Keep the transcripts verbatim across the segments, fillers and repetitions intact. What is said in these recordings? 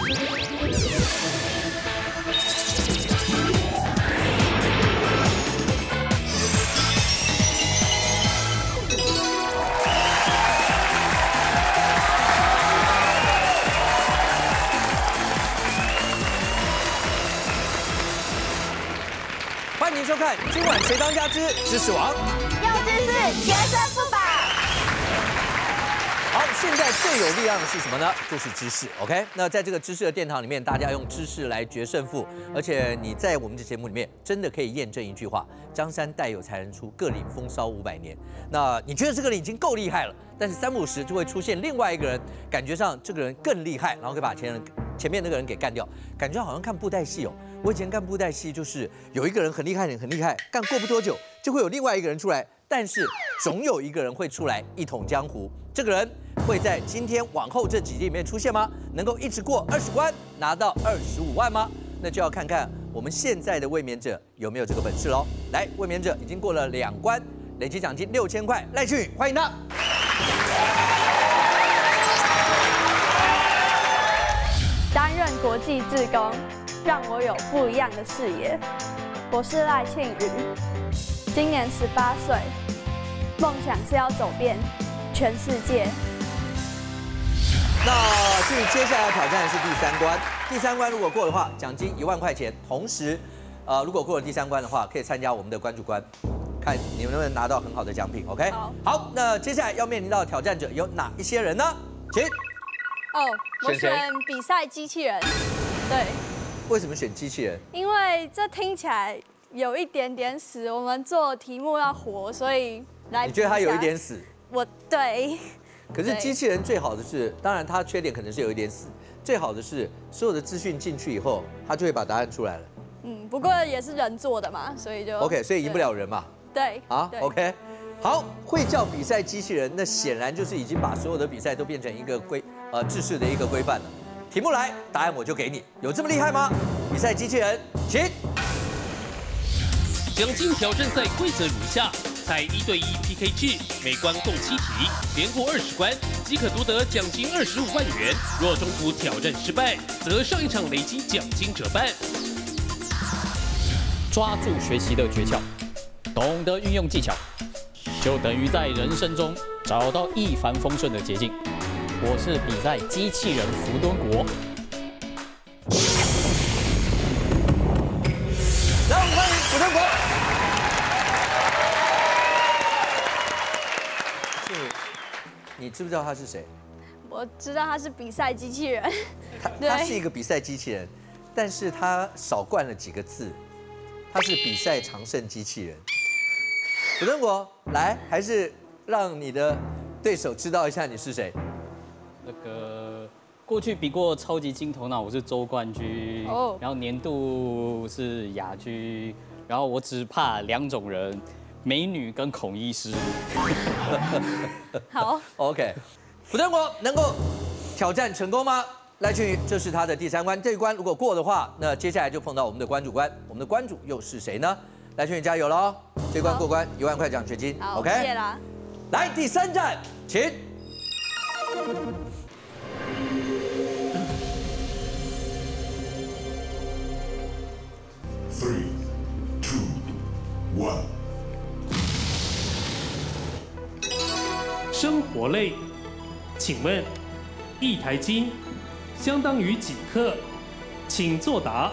欢迎收看今晚谁当家之知识王， 用知识决胜负吧。 好，现在最有力量的是什么呢？就是知识。OK， 那在这个知识的殿堂里面，大家用知识来决胜负，而且你在我们的节目里面真的可以验证一句话：江山代有才人出，各领风骚五百年。那你觉得这个人已经够厉害了，但是三不五时就会出现另外一个人，感觉上这个人更厉害，然后可以把前人前面那个人给干掉，感觉好像看布袋戏哦。我以前看布袋戏，就是有一个人很厉害，很厉害，干过不多久就会有另外一个人出来，但是总有一个人会出来一统江湖。这个人会在今天往后这几集里面出现吗？能够一直过二十关拿到二十五万吗？那就要看看我们现在的卫冕者有没有这个本事喽。来，卫冕者已经过了两关，累计奖金六千块，赖俊宇，欢迎他。 担任国际志工，让我有不一样的视野。我是赖庆宇，今年十八岁，梦想是要走遍全世界。 那至于接下来要挑战的是第三关，第三关如果过的话，奖金一万块钱，同时，呃，如果过了第三关的话，可以参加我们的关注关，看你们能不能拿到很好的奖品。OK， 好， 好，那接下来要面临到的挑战者有哪一些人呢？请。 哦，我选谁选比赛机器人。对， 为什么选机器人？ 因为这听起来有一点点死，我们做题目要活，所以来。 你觉得它有一点死？ 我对。 可是机器人最好的是，当然它缺点可能是有一点死，最好的是所有的资讯进去以后，它就会把答案出来了。 嗯，不过也是人做的嘛，所以就 OK， 所以赢不了人嘛。 对。 啊 ，OK， 好，会叫比赛机器人，那显然就是已经把所有的比赛都变成一个规呃制式的一个规范了。题目来，答案我就给你，有这么厉害吗？比赛机器人，请。 奖金挑战赛规则如下：采一对一 P K 制，每关共七题，连过二十关即可夺得奖金二十五万元。若中途挑战失败，则上一场累积奖金折半。 抓住学习的诀窍，懂得运用技巧，就等于在人生中找到一帆风顺的捷径。我是比赛机器人福敦国。 让我们欢迎福敦国。是，你知不知道他是谁？ 我知道他是比赛机器人。 他他是一个比赛机器人，但是他少冠了几个字，他是比赛常胜机器人。福敦国，来，还是让你的对手知道一下你是谁。 那个过去比过超级金头脑，我是周冠军， 哦然后年度是亚军，然后我只怕两种人，美女跟孔医师。 好 ，OK， 福敦国能够挑战成功吗？赖俊宇，这是他的第三关，这一关如果过的话，那接下来就碰到我们的关主关，我们的关主又是谁呢？赖俊宇加油喽！这关过关一万块奖学金 ，OK， 谢谢啦。 来第三站，请。 Three, two, one。 生活类，请问一台金相当于几克？请作答。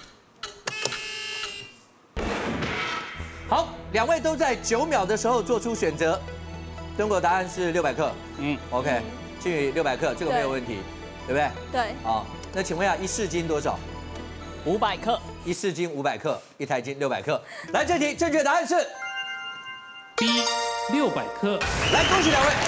好，两位都在九秒的时候做出选择。敦国答案是六百克。 嗯 ，OK， 俊宇六百克，这个没有问题，对不对？ 对。 好，那请问一下，一市斤多少？ 五百克。 一市斤五百克，一台斤六百克。来，这题正确答案是 B 六百克。 来，恭喜两位。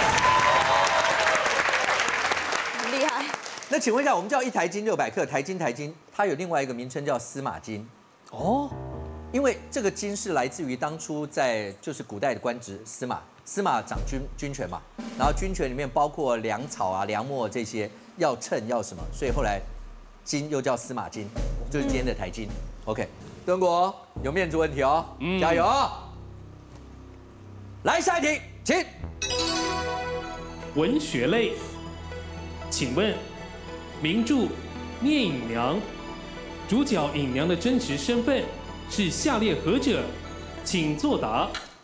很厉害。 那请问一下，我们叫一台斤六百克，台斤台斤，它有另外一个名称叫司马斤。 哦， 因为这个斤是来自于当初在就是古代的官职司马，司马掌军军权嘛，然后军权里面包括粮草啊、粮秣这些要称要什么，所以后来斤又叫司马斤，就是今天的台斤。OK， 敦国有面子问题哦， 嗯加油哦！来下一题，请。 文学类，请问名著《 聂隐娘，主角隐娘的真实身份是下列何者？请作答。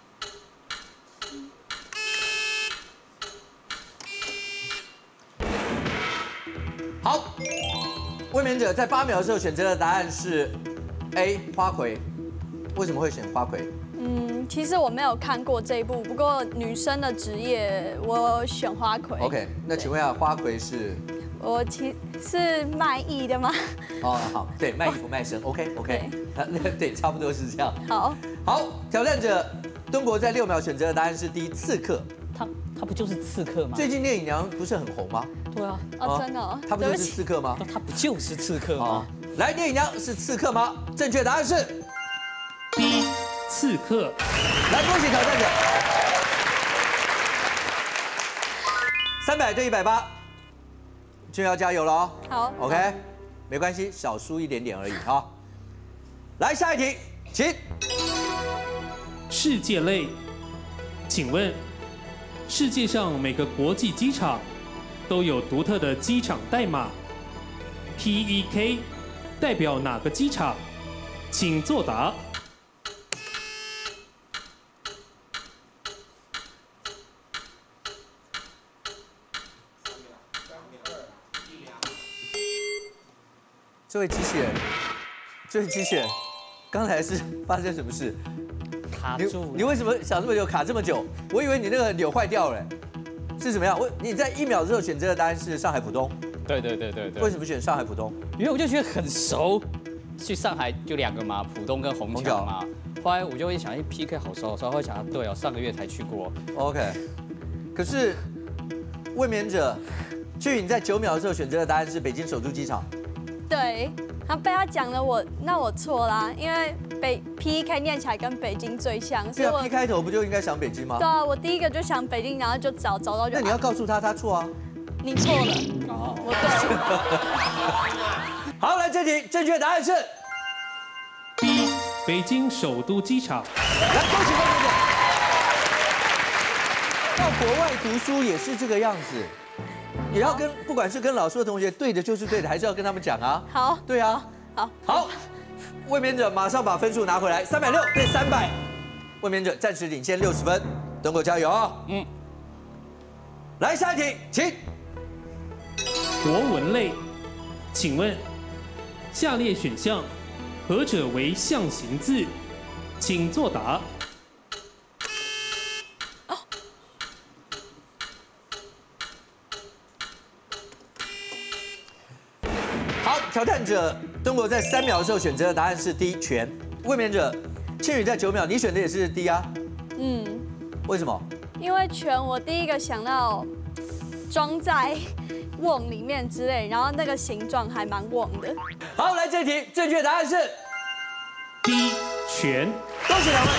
好，卫冕者在八秒的时候选择的答案是 A 花魁，为什么会选花魁？ 嗯，其实我没有看过这一部，不过女生的职业我选花魁。 OK， 那请问一下，花魁是？ 我其是卖艺的吗？ 哦，好，对，卖衣服卖身。OK OK， 那对，差不多是这样。 好， 好，挑战者敦国在六秒选择的答案是 D 刺客。 他他不就是刺客吗？ 最近聂隐娘不是很红吗？ 对啊， 哦，真的哦， 她不就是刺客吗？ 那他不就是刺客吗？ 来，聂隐娘是刺客吗？正确答案是 B 刺客。 来，恭喜挑战者，三百对一百八，君要加油了哦。 好 ，OK， 没关系，少输一点点而已哈。来，下一题，请。 世界类，请问，世界上每个国际机场都有独特的机场代码 ，P E K 代表哪个机场？请作答。 这位机器人，这位机器人，刚才是发生什么事？你卡住了。 你为什么想这么久，卡这么久？我以为你那个钮坏掉了，是怎么样？我你在一秒之后选择的答案是上海浦东， 对对对对对。 为什么选上海浦东？ 因为我就觉得很熟，去上海就两个嘛，浦东跟虹桥嘛。后来我就会想，哎 ，P K 好熟好熟，会想，对哦，上个月才去过。 OK， 可是卫冕者俊颖在九秒的时候选择的答案是北京首都机场。 对，他被他讲了我，那我错啦，因为北 P E K 念起来跟北京最像，所对啊以我 ，P 开头不就应该想北京吗？ 对啊，我第一个就想北京，然后就找找到就。 那你要告诉他他错啊。 你错了， 哦， 我对。 好，来这题正确答案是 B 北京首都机场。 来，恭喜卫冕者。到国外读书也是这个样子，也要跟不管是跟老师的同学对的就是对的，还是要跟他们讲啊。 好， 对啊， 好， 好，卫冕者马上把分数拿回来，三百六对三百，卫冕者暂时领先六十分，敦国加油啊！嗯，来下一题，请。 国文类，请问下列选项何者为象形字？请作答。 好，挑战者敦国在三秒的时候选择的答案是 D 全，卫冕者庆宇在九秒，你选的也是 D 啊？ 嗯， 为什么？ 因为全我第一个想到装在瓮里面之类，然后那个形状还蛮瓮的。 好，来这题正确答案是 D 全。 恭喜两位。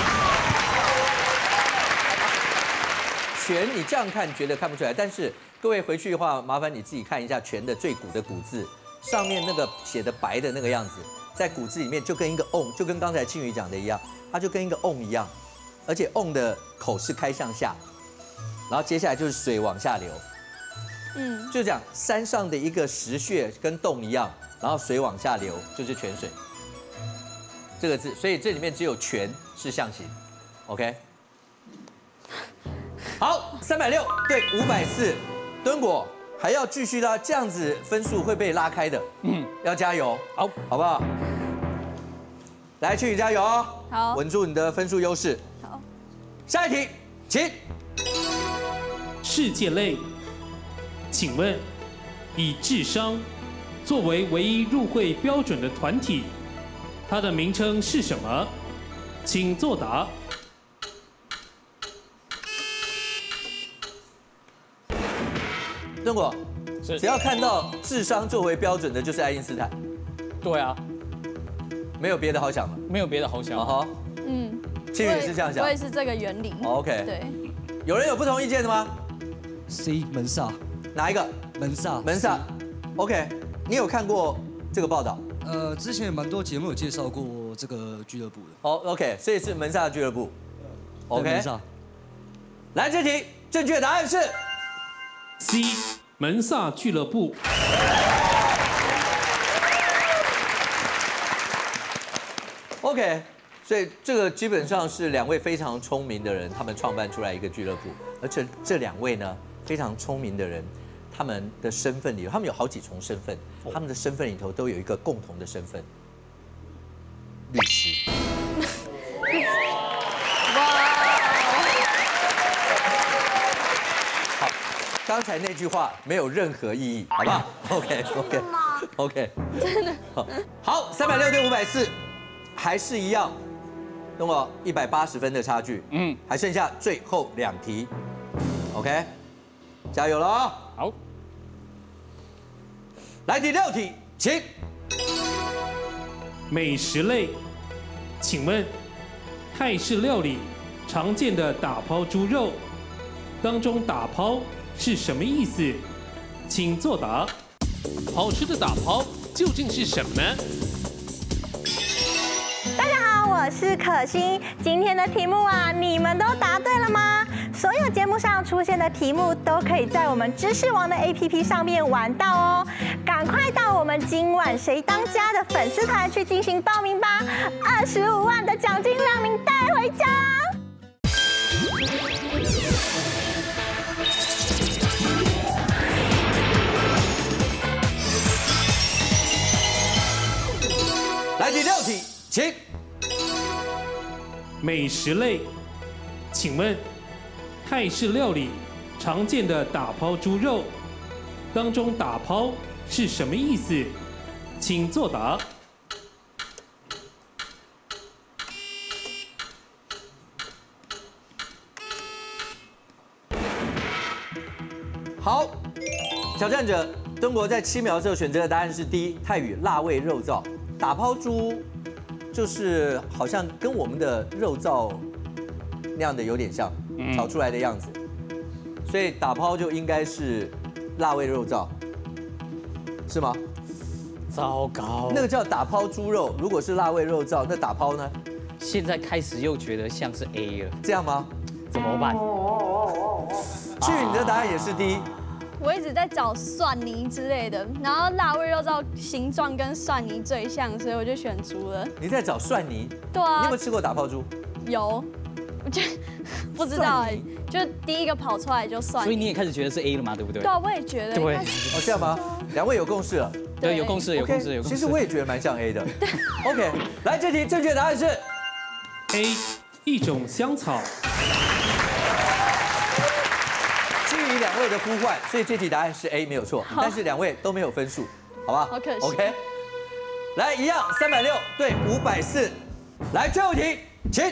全，你这样看觉得看不出来，但是各位回去的话，麻烦你自己看一下全的最古的古字，上面那个写的白的那个样子，在古字里面就跟一个瓮，就跟刚才庆宇讲的一样，它就跟一个瓮一样，而且瓮的口是开向下，然后接下来就是水往下流， 嗯， 就讲山上的一个石穴跟洞一样，然后水往下流就是泉水这个字，所以这里面只有泉是象形 ，OK。好，三百六对五百四，敦国还要继续啦，这样子分数会被拉开的，嗯，要加油， 好， 好不好？来，庆宇加油哦， 好稳住你的分数优势。 好， 下一题，请。 世界类，请问以智商作为唯一入会标准的团体，它的名称是什么？请作答。 敦国， 是只要看到智商作为标准的，就是爱因斯坦， 对啊， 没有别的好想的。 没有别的好想。 哦吼， 嗯， 庆宇也是这样想我也是这个原理。 哦，OK 对， 有人有不同意见的吗？ C 门萨， 哪一个？ 门萨， 门萨。OK，你有看过这个报道？ 呃，之前有蛮多节目有介绍过这个俱乐部的。 哦，OK，所以是门萨俱乐部。 对 OK， 门萨， 来这题正确答案是 C 门萨俱乐部。 OK， 所以这个基本上是两位非常聪明的人，他们创办出来一个俱乐部，而且这两位呢非常聪明的人，他们的身份里，他们有好几重身份，他们的身份里头都有一个共同的身份，律师。好，刚才那句话没有任何意义，好不好 ？OK OK OK， 真的好，三百六对五百四，还是一样，那么一百八十分的差距，嗯，还剩下最后两题 ，OK， 加油了啊！ 好， 来第六题，请。 美食类，请问泰式料理常见的打抛猪肉当中打抛是什么意思？请作答。好吃的打抛究竟是什么呢？ 大家好，我是可心。今天的题目啊，你们都答对了吗？所有节目上出现的题目都可以在我们知识王的 A P P 上面玩到哦。赶快到我们今晚谁当家的粉丝团去进行报名吧，二十五万的奖金让您带回家。 来第六题，请。 美食类，请问泰式料理常见的打抛猪肉当中打抛是什么意思？请作答。 好，挑战者敦国在七秒之后选择的答案是 D， 泰语辣味肉燥。打抛猪就是好像跟我们的肉燥那样的有点像，炒出来的样子，所以打抛就应该是辣味肉燥，是吗？ 糟糕， 那个叫打抛猪肉，如果是辣味肉燥，那打抛呢？ 现在开始又觉得像是 A 了， 这样吗？ 怎么办？ 去，你的答案也是 D。 我一直在找蒜泥之类的，然后辣味肉燥形状跟蒜泥最像，所以我就选猪了。 你在找蒜泥？ 对啊。 你有没有吃过打抛猪？ 有，我就不知道哎，就第一个跑出来就蒜泥。 所以你也开始觉得是 A 了吗？对不对？ 对啊，我也觉得。 对。 哦，这样吗？两位有共识了。 对，有共识，有共识，有共识。 其实我也觉得蛮像 A 的。OK， 来，这题正确答案是 A， 一种香草。 基于两位的呼唤，所以这题答案是 A 没有错，但是两位都没有分数，好不好？ 好可惜。 OK， 来一样，三百六对五百四，来最后一题，请。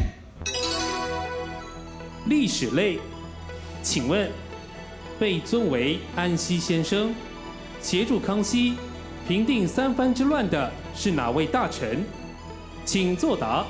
历史类，请问被尊为安西先生，协助康熙平定三藩之乱的是哪位大臣？请作答。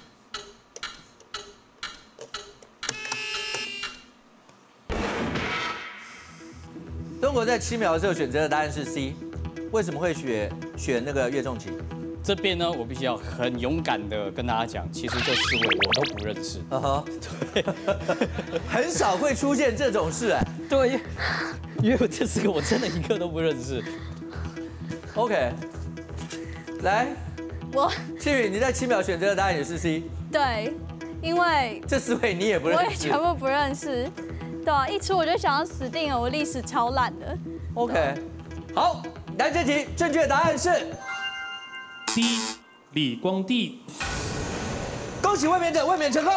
中国在七秒的时候选择的答案是 C， 为什么会选选那个岳仲琪？ 这边呢，我必须要很勇敢的跟大家讲，其实这四位我都不认识。 嗯哼，对，很少会出现这种事哎。 对，因为这四个我真的一个都不认识。 OK， 来， 我庆宇，你在七秒选择的答案也是 C。 对，因为这四位你也不认识， 我也全部不认识。对啊，一出我就想要死定了，我历史超烂的。 OK， 好，来这题正确答案是 D， 李光地。 恭喜卫冕者卫冕成功。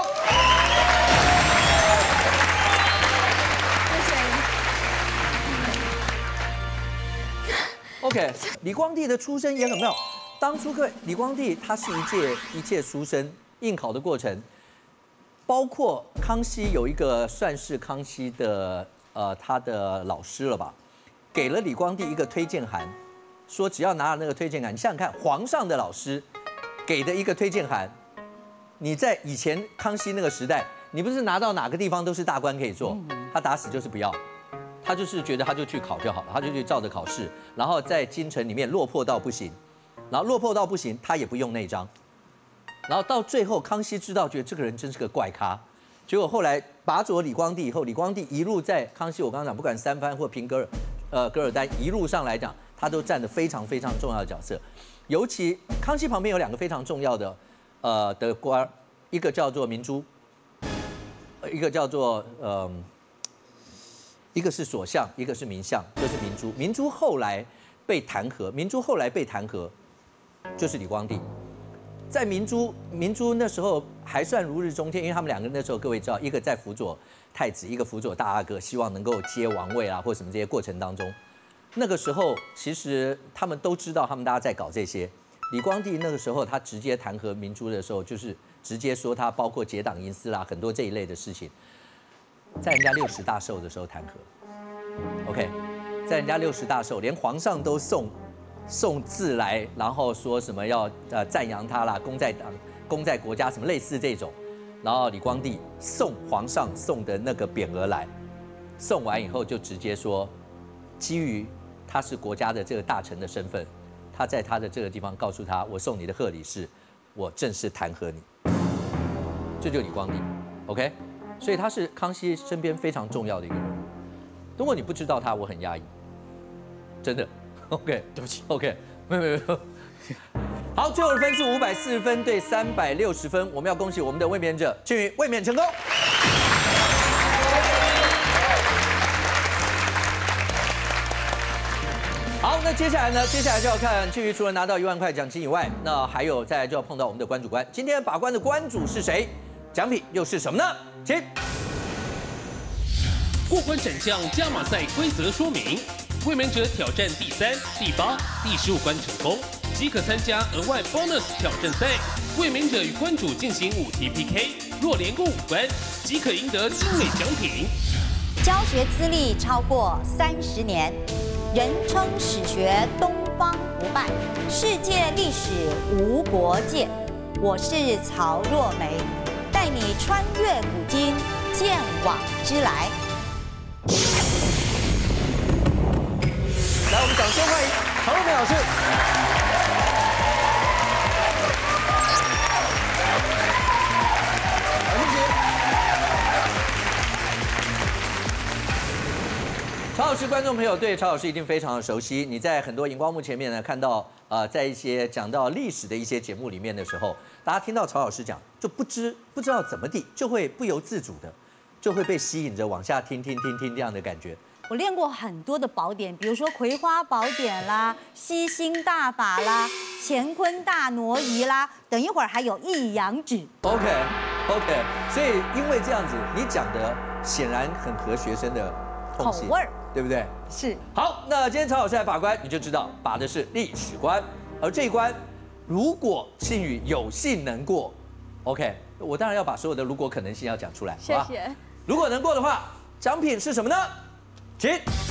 谢谢。 OK， 李光地的出身也很妙。当初各李光地他是一届一届书生应考的过程。包括康熙有一个算是康熙的呃他的老师了吧，给了李光地一个推荐函，说只要拿了那个推荐函，你想想看，皇上的老师给的一个推荐函，你在以前康熙那个时代，你不是拿到哪个地方都是大官可以做，他打死就是不要，他就是觉得他就去考就好了，他就去照着考试，然后在京城里面落魄到不行，然后落魄到不行，他也不用那张。然后到最后，康熙知道，觉得这个人真是个怪咖。结果后来拔擢李光地以后，李光地一路在康熙，我刚刚讲，不管三藩或平噶尔，呃噶尔丹一路上来讲，他都占得非常非常重要的角色。尤其康熙旁边有两个非常重要的呃的官，一个叫做明珠，一个叫做呃，一个是所相，一个是民相，就是明珠。明珠后来被弹劾，明珠后来被弹劾，就是李光地。在明珠，明珠那时候还算如日中天，因为他们两个那时候各位知道，一个在辅佐太子，一个辅佐大阿哥，希望能够接王位啊，或什么这些过程当中，那个时候其实他们都知道，他们大家在搞这些。李光地那个时候他直接弹劾明珠的时候，就是直接说他包括结党营私啦，很多这一类的事情，在人家六十大寿的时候弹劾 ，OK， 在人家六十大寿，连皇上都送。送字来，然后说什么要呃赞扬他啦，功在党，功在国家，什么类似这种。然后李光地送皇上送的那个匾额来，送完以后就直接说，基于他是国家的这个大臣的身份，他在他的这个地方告诉他，我送你的贺礼是，我正式弹劾你。这就是李光地 ，OK， 所以他是康熙身边非常重要的一个人物。如果你不知道他，我很压抑，真的。OK， 对不起。OK， 没有没有没有。好，最后的分数五百四十分对三百六十分，我们要恭喜我们的卫冕者庆余卫冕成功。好，那接下来呢？接下来就要看庆余除了拿到一万块奖金以外，那还有再来就要碰到我们的关主官。今天把关的关主是谁？奖品又是什么呢？请。 过关斩将加码赛规则说明。卫冕者挑战第三、第八、第十五关成功，即可参加额外 bonus 挑战赛。卫冕者与关主进行五题 P K， 若连过五关，即可赢得精美奖品。 教学资历超过三十年，人称史学东方不败，世界历史无国界。我是曹若梅，带你穿越古今，见往知来。 来，我们掌声欢迎曹若梅老师。好，谢谢。曹老师，观众朋友对曹老师一定非常的熟悉。你在很多荧光幕前面呢，看到呃，在一些讲到历史的一些节目里面的时候，大家听到曹老师讲，就不知不知道怎么地，就会不由自主的，就会被吸引着往下听听听听这样的感觉。 我练过很多的宝典，比如说《葵花宝典》啦、《吸星大法》啦、《乾坤大挪移》啦，等一会儿还有《一阳指》。 OK OK， 所以因为这样子，你讲的显然很合学生的口味儿，对不对？ 是。 好，那今天曹老师来把关，你就知道把的是历史关，而这一关如果庆余有幸能过 ，OK， 我当然要把所有的如果可能性要讲出来， 谢谢。 如果能过的话，奖品是什么呢？请。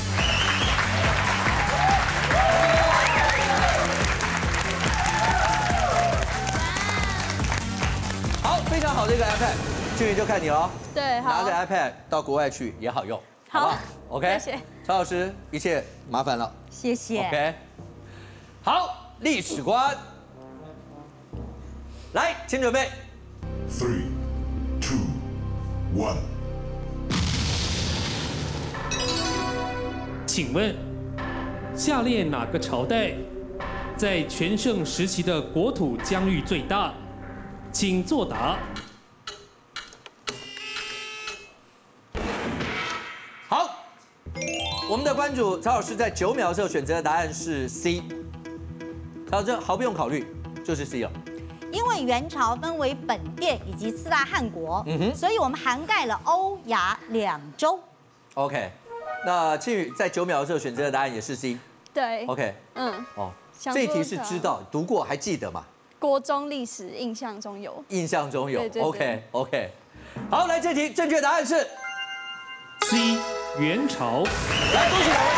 好，非常好的一个 iPad， 庆余就看你了。 对，好。 拿着 iPad 到国外去也好用，好不好 ？OK， 谢谢。 曹老师，一切麻烦了。 谢谢。 OK， 好，历史关，来，请准备。 Three, two, one。 请问，下列哪个朝代在全盛时期的国土疆域最大？请作答。 好，我们的关主曹老师在九秒的时候选择的答案是 C。曹老师毫不用考虑，就是 C 了。 因为元朝分为本殿以及四大汗国， 嗯哼， 所以我们涵盖了欧亚两洲。 OK。那庆余在九秒的时候选择的答案也是 C。 对。 OK。 嗯。 哦，这一题是知道读过还记得吗？ 国中历史印象中有。 印象中有。 对对对 OK OK。好，来这题正确答案是 C 元朝。 来，恭喜两位。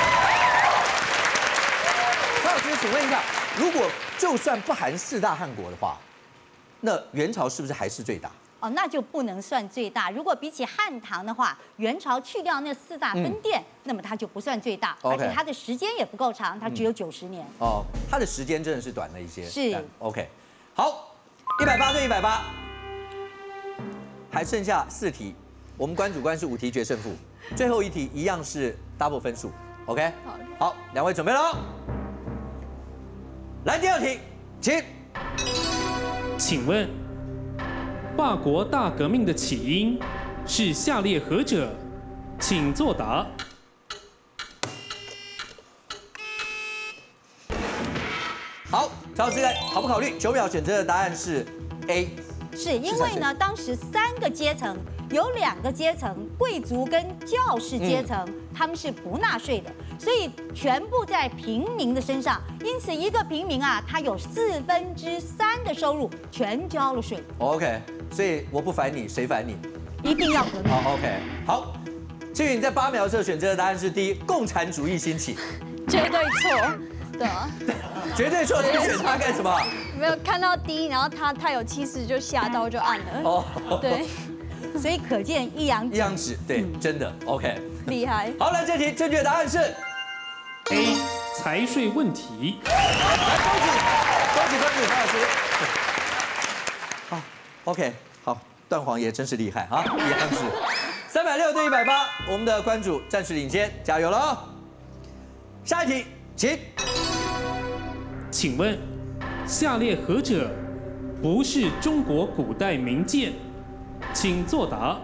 曹老师，请问一下，如果就算不含四大汗国的话，那元朝是不是还是最大？ 哦，那就不能算最大。如果比起汉唐的话，元朝去掉那四大分殿，嗯、那么它就不算最大， okay. 而且它的时间也不够长，它只有九十年。 嗯、哦，它的时间真的是短了一些。 是 OK， 好，一百八对一百八，还剩下四题，我们关主关是五题决胜负，最后一题一样是 double 分数。OK， 好，两位准备了，来第二题，请。 请问法国大革命的起因是下列何者？请作答。 好，曹老师来考不考虑？九秒选择的答案是 A。 是因为呢，当时三个阶层有两个阶层，贵族跟教士阶层，嗯、他们是不纳税的，所以全部在平民的身上。因此，一个平民啊，他有四分之三的收入全交了税。 OK， 所以我不烦你，谁烦你？ 一定要革命。 好 ，OK， 好。至于你在八秒的时候选择的答案是 D， 共产主义兴起。 绝对错。对啊， 绝对错，你选它干什么？ 没有看到 D， 然后他他有气势就吓到就按了。哦，对， 所以可见一阳一阳指，对，嗯、真的 OK， 厉害。 好了，这题正确答案是 A， 财税问题。 来，恭喜恭喜恭喜唐老师。好 ，OK， 好，段皇爷真是厉害啊，一阳指，三百六对一百八，我们的关主暂时领先，加油了哦。下一题。请， 请问，下列何者不是中国古代名剑？请作答。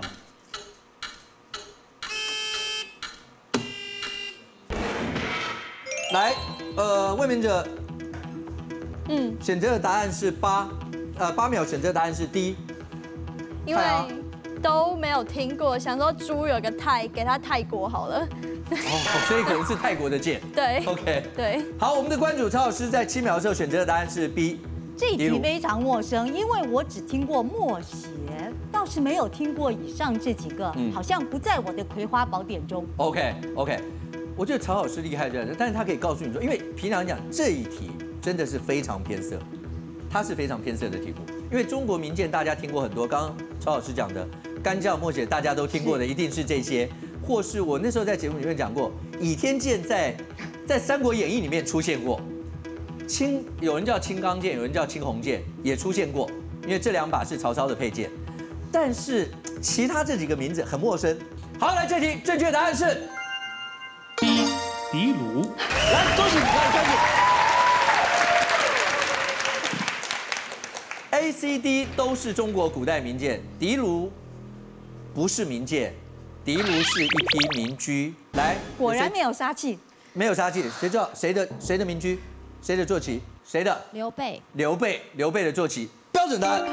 来，呃，卫冕者，嗯，选择的答案是八，呃，八秒选择的答案是 D， 因为都没有听过，想说猪有个泰，给他泰国好了。 哦，所以可能是泰国的剑。 对 ，OK， 对。 好，我们的关主曹老师在七秒的时候选择的答案是 B。 这一题非常陌生，因为我只听过默写，倒是没有听过以上这几个，嗯、好像不在我的葵花宝典中。 OK OK， 我觉得曹老师厉害在这，但是他可以告诉你说，因为平常讲这一题真的是非常偏色，它是非常偏色的题目，因为中国民间大家听过很多，刚刚曹老师讲的干将默写大家都听过的，一定是这些。或是我那时候在节目里面讲过，倚天剑在在《三国演义》里面出现过，青有人叫青钢剑，有人叫青红剑，也出现过，因为这两把是曹操的佩剑。但是其他这几个名字很陌生。好，来这题正确答案是 B， 狄卢。 来，恭喜，来恭喜。A、C、D 都是中国古代名剑，狄卢不是名剑。狄卢是一批民居，来， 果然没有杀气， 没有杀气。谁知道谁的谁的民居，谁的坐骑，谁的？ 刘备， 刘备，刘备的坐骑，标准答案。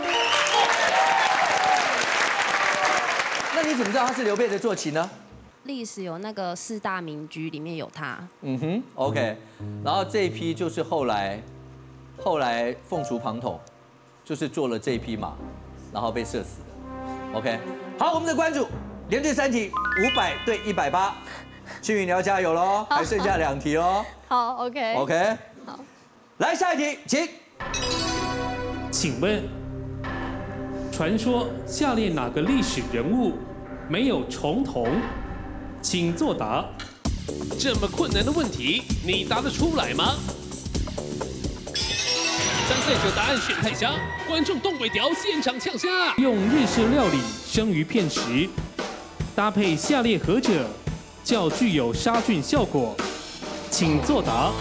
那你怎么知道他是刘备的坐骑呢？ 历史有那个四大名居，里面有他。 嗯哼 ，OK。然后这一批就是后来，后来凤雏庞统，就是做了这一匹马，然后被射死的。OK， 好，我们的关主。连续三题，五百对一百八，青云你要加油喽，还剩下两题哦。 好 ，OK。 OK。 好， 来下一题，请。 请问，传说下列哪个历史人物没有重瞳？请作答。 这么困难的问题，你答得出来吗？参赛者答案选太瞎，观众动尾条现场呛虾。用日式料理生鱼片时。搭配下列何者较具有杀菌效果？请作答。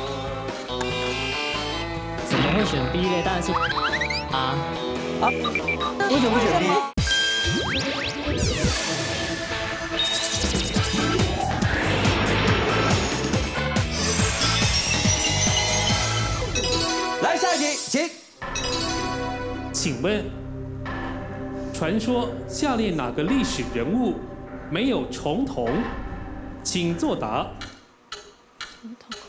怎么会选 B 呢？当然是啊啊！为什么不选 B？ 来下一题，请。 请问。传说下列哪个历史人物没有重瞳？请作答。重瞳。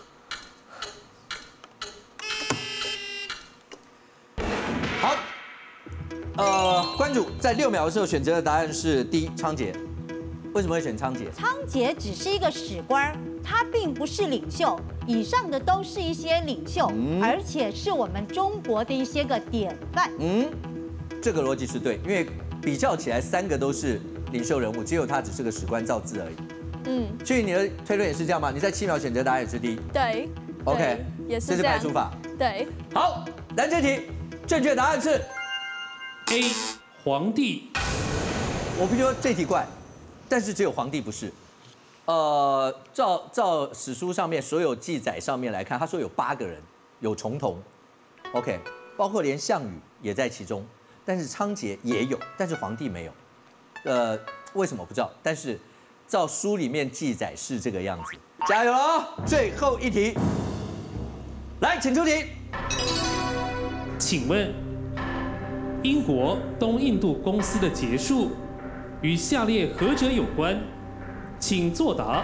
好，呃，关主在六秒的时候选择的答案是 D， 仓颉。为什么会选仓颉？ 仓颉只是一个史官，他并不是领袖。以上的都是一些领袖，嗯、而且是我们中国的一些个典范。嗯。 这个逻辑是对，因为比较起来，三个都是领袖人物，只有他只是个史官造字而已。嗯，所以你的推论也是这样吗？你在七秒选择答案也是 D。 对。 OK， 也是这是排除法。 对。 好，来这题，正确答案是 A， 皇帝。 我必须说这题怪，但是只有皇帝不是。呃，照照史书上面所有记载上面来看，他说有八个人有重瞳。OK， 包括连项羽也在其中。 但是仓颉也有，但是皇帝没有。呃，为什么不知道？但是照书里面记载是这个样子。加油哦！最后一题，来，请出题。 请问，英国东印度公司的结束与下列何者有关？请作答。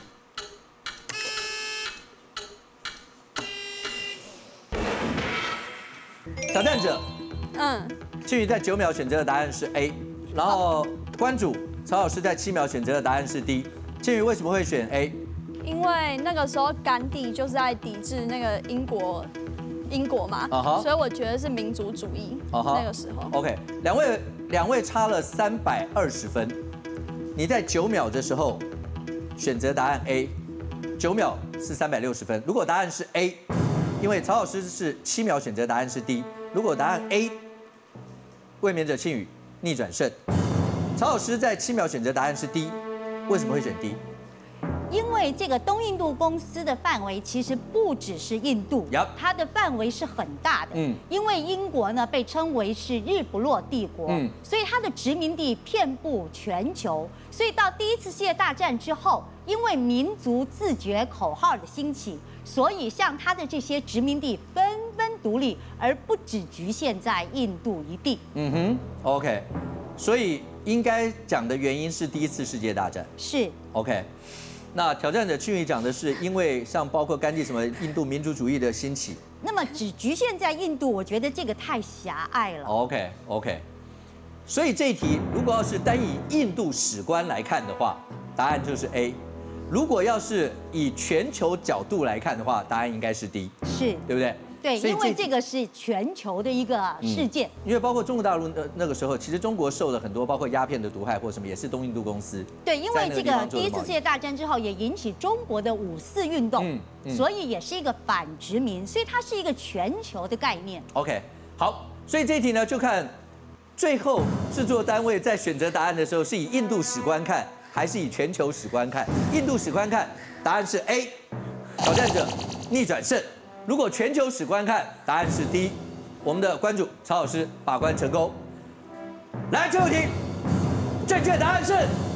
挑战者， 嗯， 庆宇在九秒选择的答案是 A， 然后关主曹老师在七秒选择的答案是 D。庆宇为什么会选 A？ 因为那个时候甘地就是在抵制那个英国，英国嘛， Uh-huh. 所以我觉得是民族主义。 Uh-huh. 那个时候 OK， 两位两位差了三百二十分，你在九秒的时候选择答案 A， 九秒是三百六十分。如果答案是 A， 因为曹老师是七秒选择答案是 D， 如果答案 A， 卫冕者庆宇逆转胜。曹老师在七秒选择答案是 D， 为什么会选 D？ 因为这个东印度公司的范围其实不只是印度， Yep. 它的范围是很大的。 嗯， 因为英国呢被称为是日不落帝国， 嗯， 所以它的殖民地遍布全球。所以到第一次世界大战之后，因为民族自决口号的兴起，所以像它的这些殖民地纷纷独立，而不只局限在印度一地。 嗯哼 ，OK， 所以应该讲的原因是第一次世界大战。 是 OK。那挑战者庆宇讲的是，因为像包括甘地什么印度民族主义的兴起。 那么只局限在印度，我觉得这个太狭隘了。 OK OK， 所以这一题如果要是单以印度史观来看的话，答案就是 A； 如果要是以全球角度来看的话，答案应该是 D， 是， 对不对？ 对，因为这个是全球的一个事件。 嗯、因为包括中国大陆的那个时候，其实中国受了很多包括鸦片的毒害或什么，也是东印度公司。 对，因为这个第一次世界大战之后，也引起中国的五四运动，嗯嗯、所以也是一个反殖民，所以它是一个全球的概念。 OK， 好，所以这一题呢，就看最后制作单位在选择答案的时候，是以印度史观看，还是以全球史观看？印度史观看，答案是 A， 挑战者逆转胜。如果全球史观看，答案是 D。我们的关主曹老师把关成功。来，最后一题，正确答案是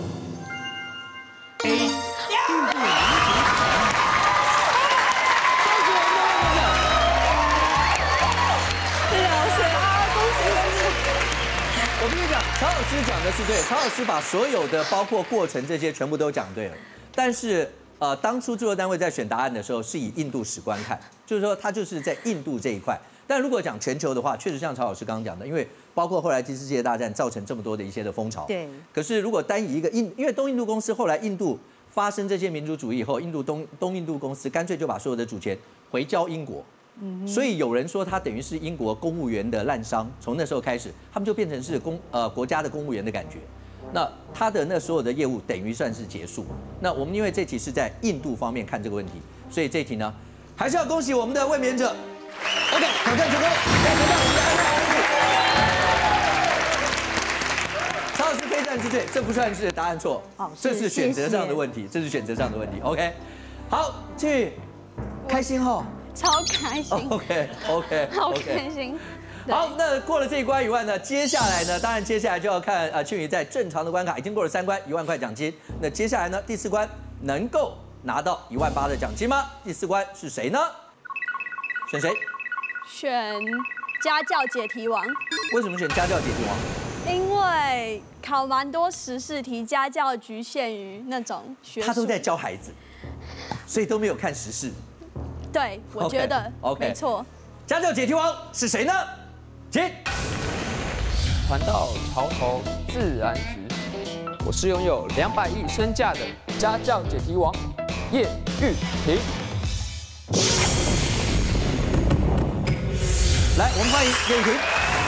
A。我跟你讲，曹老师讲的是对，曹老师把所有的包括过程这些全部都讲对了，但是。呃，当初制作单位在选答案的时候，是以印度史观看，就是说它就是在印度这一块。但如果讲全球的话，确实像曹老师刚刚讲的，因为包括后来第四世界大战造成这么多的一些的风潮。 对。 可是如果单以一个印，因为东印度公司后来印度发生这些民族主义以后，印度东东印度公司干脆就把所有的主权回交英国。嗯。所以有人说他等于是英国公务员的滥觞，从那时候开始，他们就变成是公呃国家的公务员的感觉。那他的那所有的业务等于算是结束。那我们因为这题是在印度方面看这个问题，所以这题呢，还是要恭喜我们的卫冕者。OK， 挑战成功，来得到我们的安排。曹老师非战之罪，这不算是答案错，哦，这是选择上的问题，这是选择上的问题。OK， 好，去开心哈， 超开心。 OK OK， 好开心。 好，那过了这一关以外呢，接下来呢，当然接下来就要看呃庆宇在正常的关卡已经过了三关，一万块奖金。那接下来呢，第四关能够拿到一万八的奖金吗？第四关是谁呢？选谁？ 选家教解题王。 为什么选家教解题王？ 因为考蛮多时事题，家教局限于那种学术。 他都在教孩子，所以都没有看时事。 对，我觉得 OK， 没错。 家教解题王是谁呢？请。 船到桥头自然直，我是拥有两百亿身价的家教解题王叶玉婷。 来，我们欢迎叶玉婷。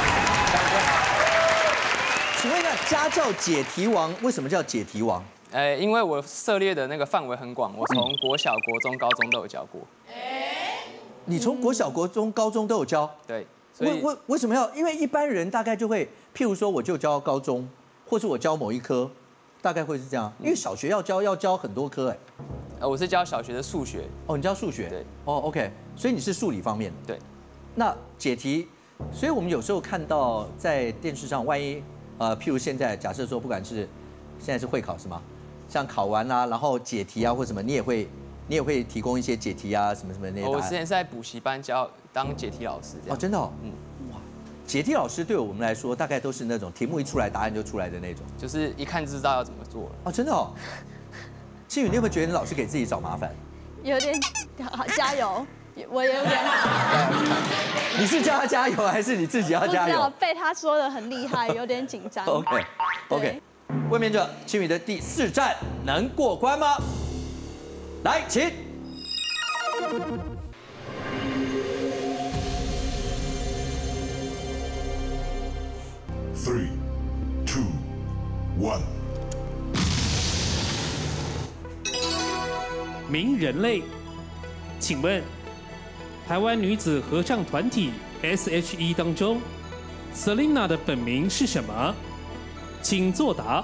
请问一下，家教解题王为什么叫解题王？ 呃，因为我涉猎的那个范围很广，我从国小、国中、高中都有教过。 你从国小、国中、高中都有教？ 对。 为为为什么要？因为一般人大概就会，譬如说，我就教高中，或是我教某一科，大概会是这样。因为小学要教要教很多科，哎。 呃，我是教小学的数学。 哦，你教数学？ 对。 哦 ，OK， 所以你是数理方面的。 对。 那解题所以我们有时候看到在电视上，万一呃，譬如现在假设说，不管是现在是会考是吗？像考完啊，然后解题啊或什么，你也会你也会提供一些解题啊什么什么那些答案。 我之前是在补习班教当解题老师这样。 哦，真的哦，嗯，哇，解题老师对我们来说，大概都是那种题目一出来，答案就出来的那种， 就是一看就知道要怎么做了。 哦，真的哦。庆宇，你有没有觉得你老是给自己找麻烦？ 有点，好加油，我有点。 你是叫他加油，还是你自己要加油？ 不知道，被他说的很厉害，有点紧张。 OK OK， 卫冕者庆宇的第四站能过关吗？来，请。 Three, two, one。 名人类，请问台湾女子合唱团体 S H E 当中 ，Selina 的本名是什么？请作答。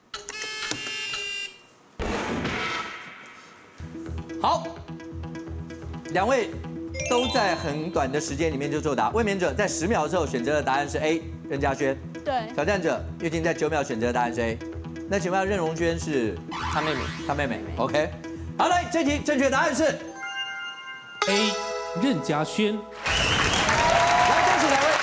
好，两位都在很短的时间里面就作答。卫冕者在十秒之后选择的答案是 A， 任嘉轩。 对。 挑战者玉婷在九秒选择的答案是 A。那请问任荣娟是她妹妹， 她妹妹。OK。好，来，这题正确答案是 A， 任嘉轩。 来，恭喜两位。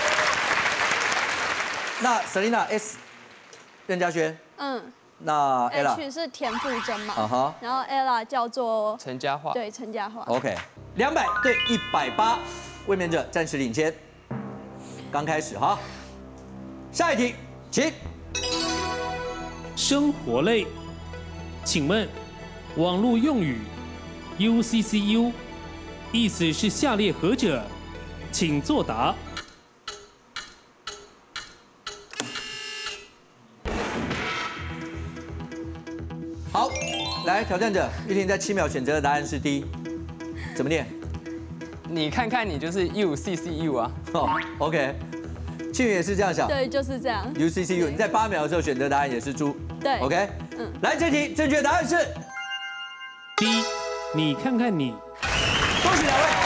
那 Selina S， 任嘉轩。 嗯。 那 Ella H 是田馥甄嘛， 啊哈， 然后 Ella 叫做陈嘉桦， 对，陈嘉桦。 OK， 两百对一百八，卫冕者暂时领先。刚开始哈，下一题，请。 生活类，请问网络用语 U C C U 意思是下列何者？请作答。 好，来挑战者玉婷在七秒选择的答案是 D， 怎么念？ 你看看你就是 U C C U 啊。 哦 ，OK， 庆宇也是这样想。 对，就是这样。 U C C U， 你在八秒的时候选择答案也是猪。 对 ，OK， 嗯，来这题正确答案是 D， 你看看你。 恭喜两位，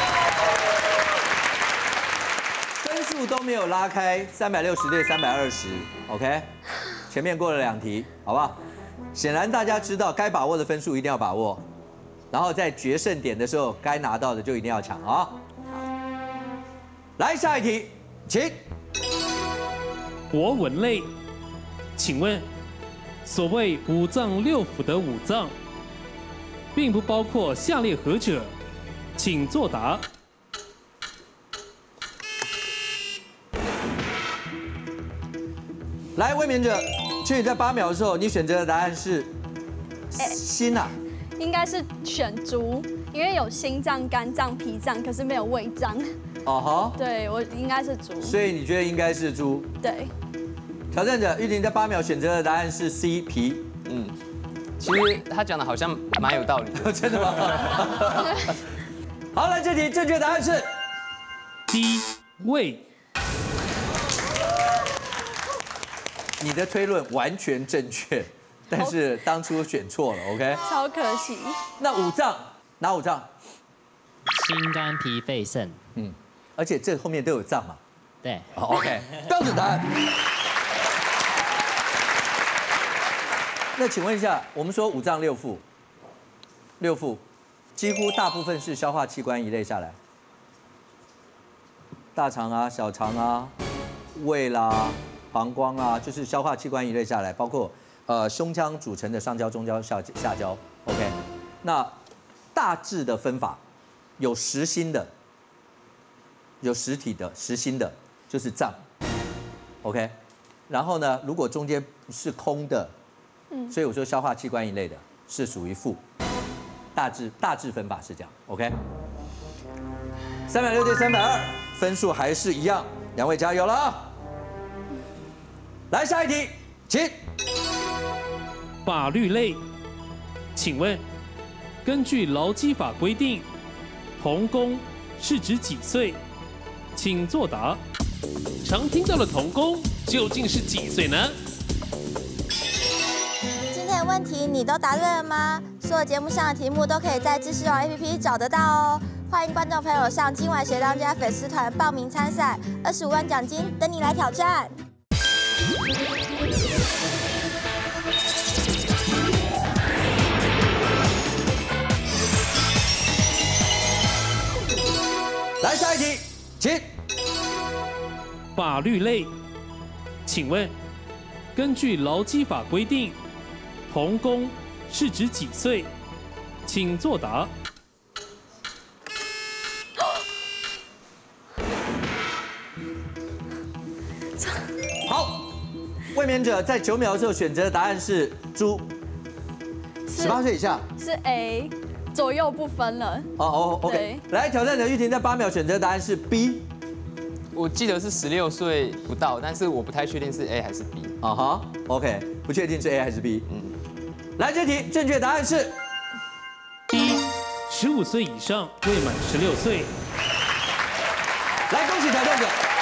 分数都没有拉开，三百六十对三百二十 ，OK， 前面过了两题，好不好？显然大家知道该把握的分数一定要把握，然后在决胜点的时候该拿到的就一定要抢啊！来下一题，请。 国文类，请问所谓五脏六腑的五脏，并不包括下列何者？请作答。 来，卫冕者，庆宇在八秒的时候，你选择的答案是心啊。 应该是选猪，因为有心脏、肝脏、脾脏，可是没有胃脏。 哦哈。 对，我应该是猪。 所以你觉得应该是猪？ 对。 挑战者玉婷在八秒选择的答案是 C 皮。 嗯，其实他讲的好像蛮有道理的。 真的吗？好，来这题正确答案是 D 胃。 你的推论完全正确，但是当初选错了 ，OK？ 超可惜。 那五脏哪五脏？ 心、肝、脾、肺、肾。 嗯，而且这后面都有脏嘛。 对。 好 ，OK， 标准答案。那请问一下，我们说五脏六腑，六腑几乎大部分是消化器官一类下来，大肠啊、小肠啊、胃啦。膀胱啊，就是消化器官一类下来，包括呃胸腔组成的上焦、中焦、下下焦。OK， 那大致的分法有实心的，有实体的，实心的就是脏。OK， 然后呢，如果中间是空的，嗯，所以我说消化器官一类的是属于腹。大致大致分法是这样。OK， 三百六对三百二，分数还是一样，两位加油了啊！来下一题，请。 法律类，请问，根据劳基法规定，童工是指几岁？请作答。常听到的童工究竟是几岁呢？ 今天的问题你都答对了吗？所有节目上的题目都可以在知识网 A P P 找得到哦。 欢迎观众朋友上今晚学当家粉丝团报名参赛，二十五万奖金等你来挑战。 来下一题，请。 法律类，请问，根据劳基法规定，童工是指几岁？请作答。 好，卫冕者在九秒的时候选择的答案是猪，十八岁以下是 A， 左右不分了。 哦哦 ，OK。来，挑战者玉婷在八秒选择的答案是 B。 我记得是十六岁不到，但是我不太确定是 A 还是 B。 啊哈 ，OK， 不确定是 A 还是 B。嗯，来，这题正确答案是 B， 十五岁以上未满十六岁。 来，恭喜挑战者。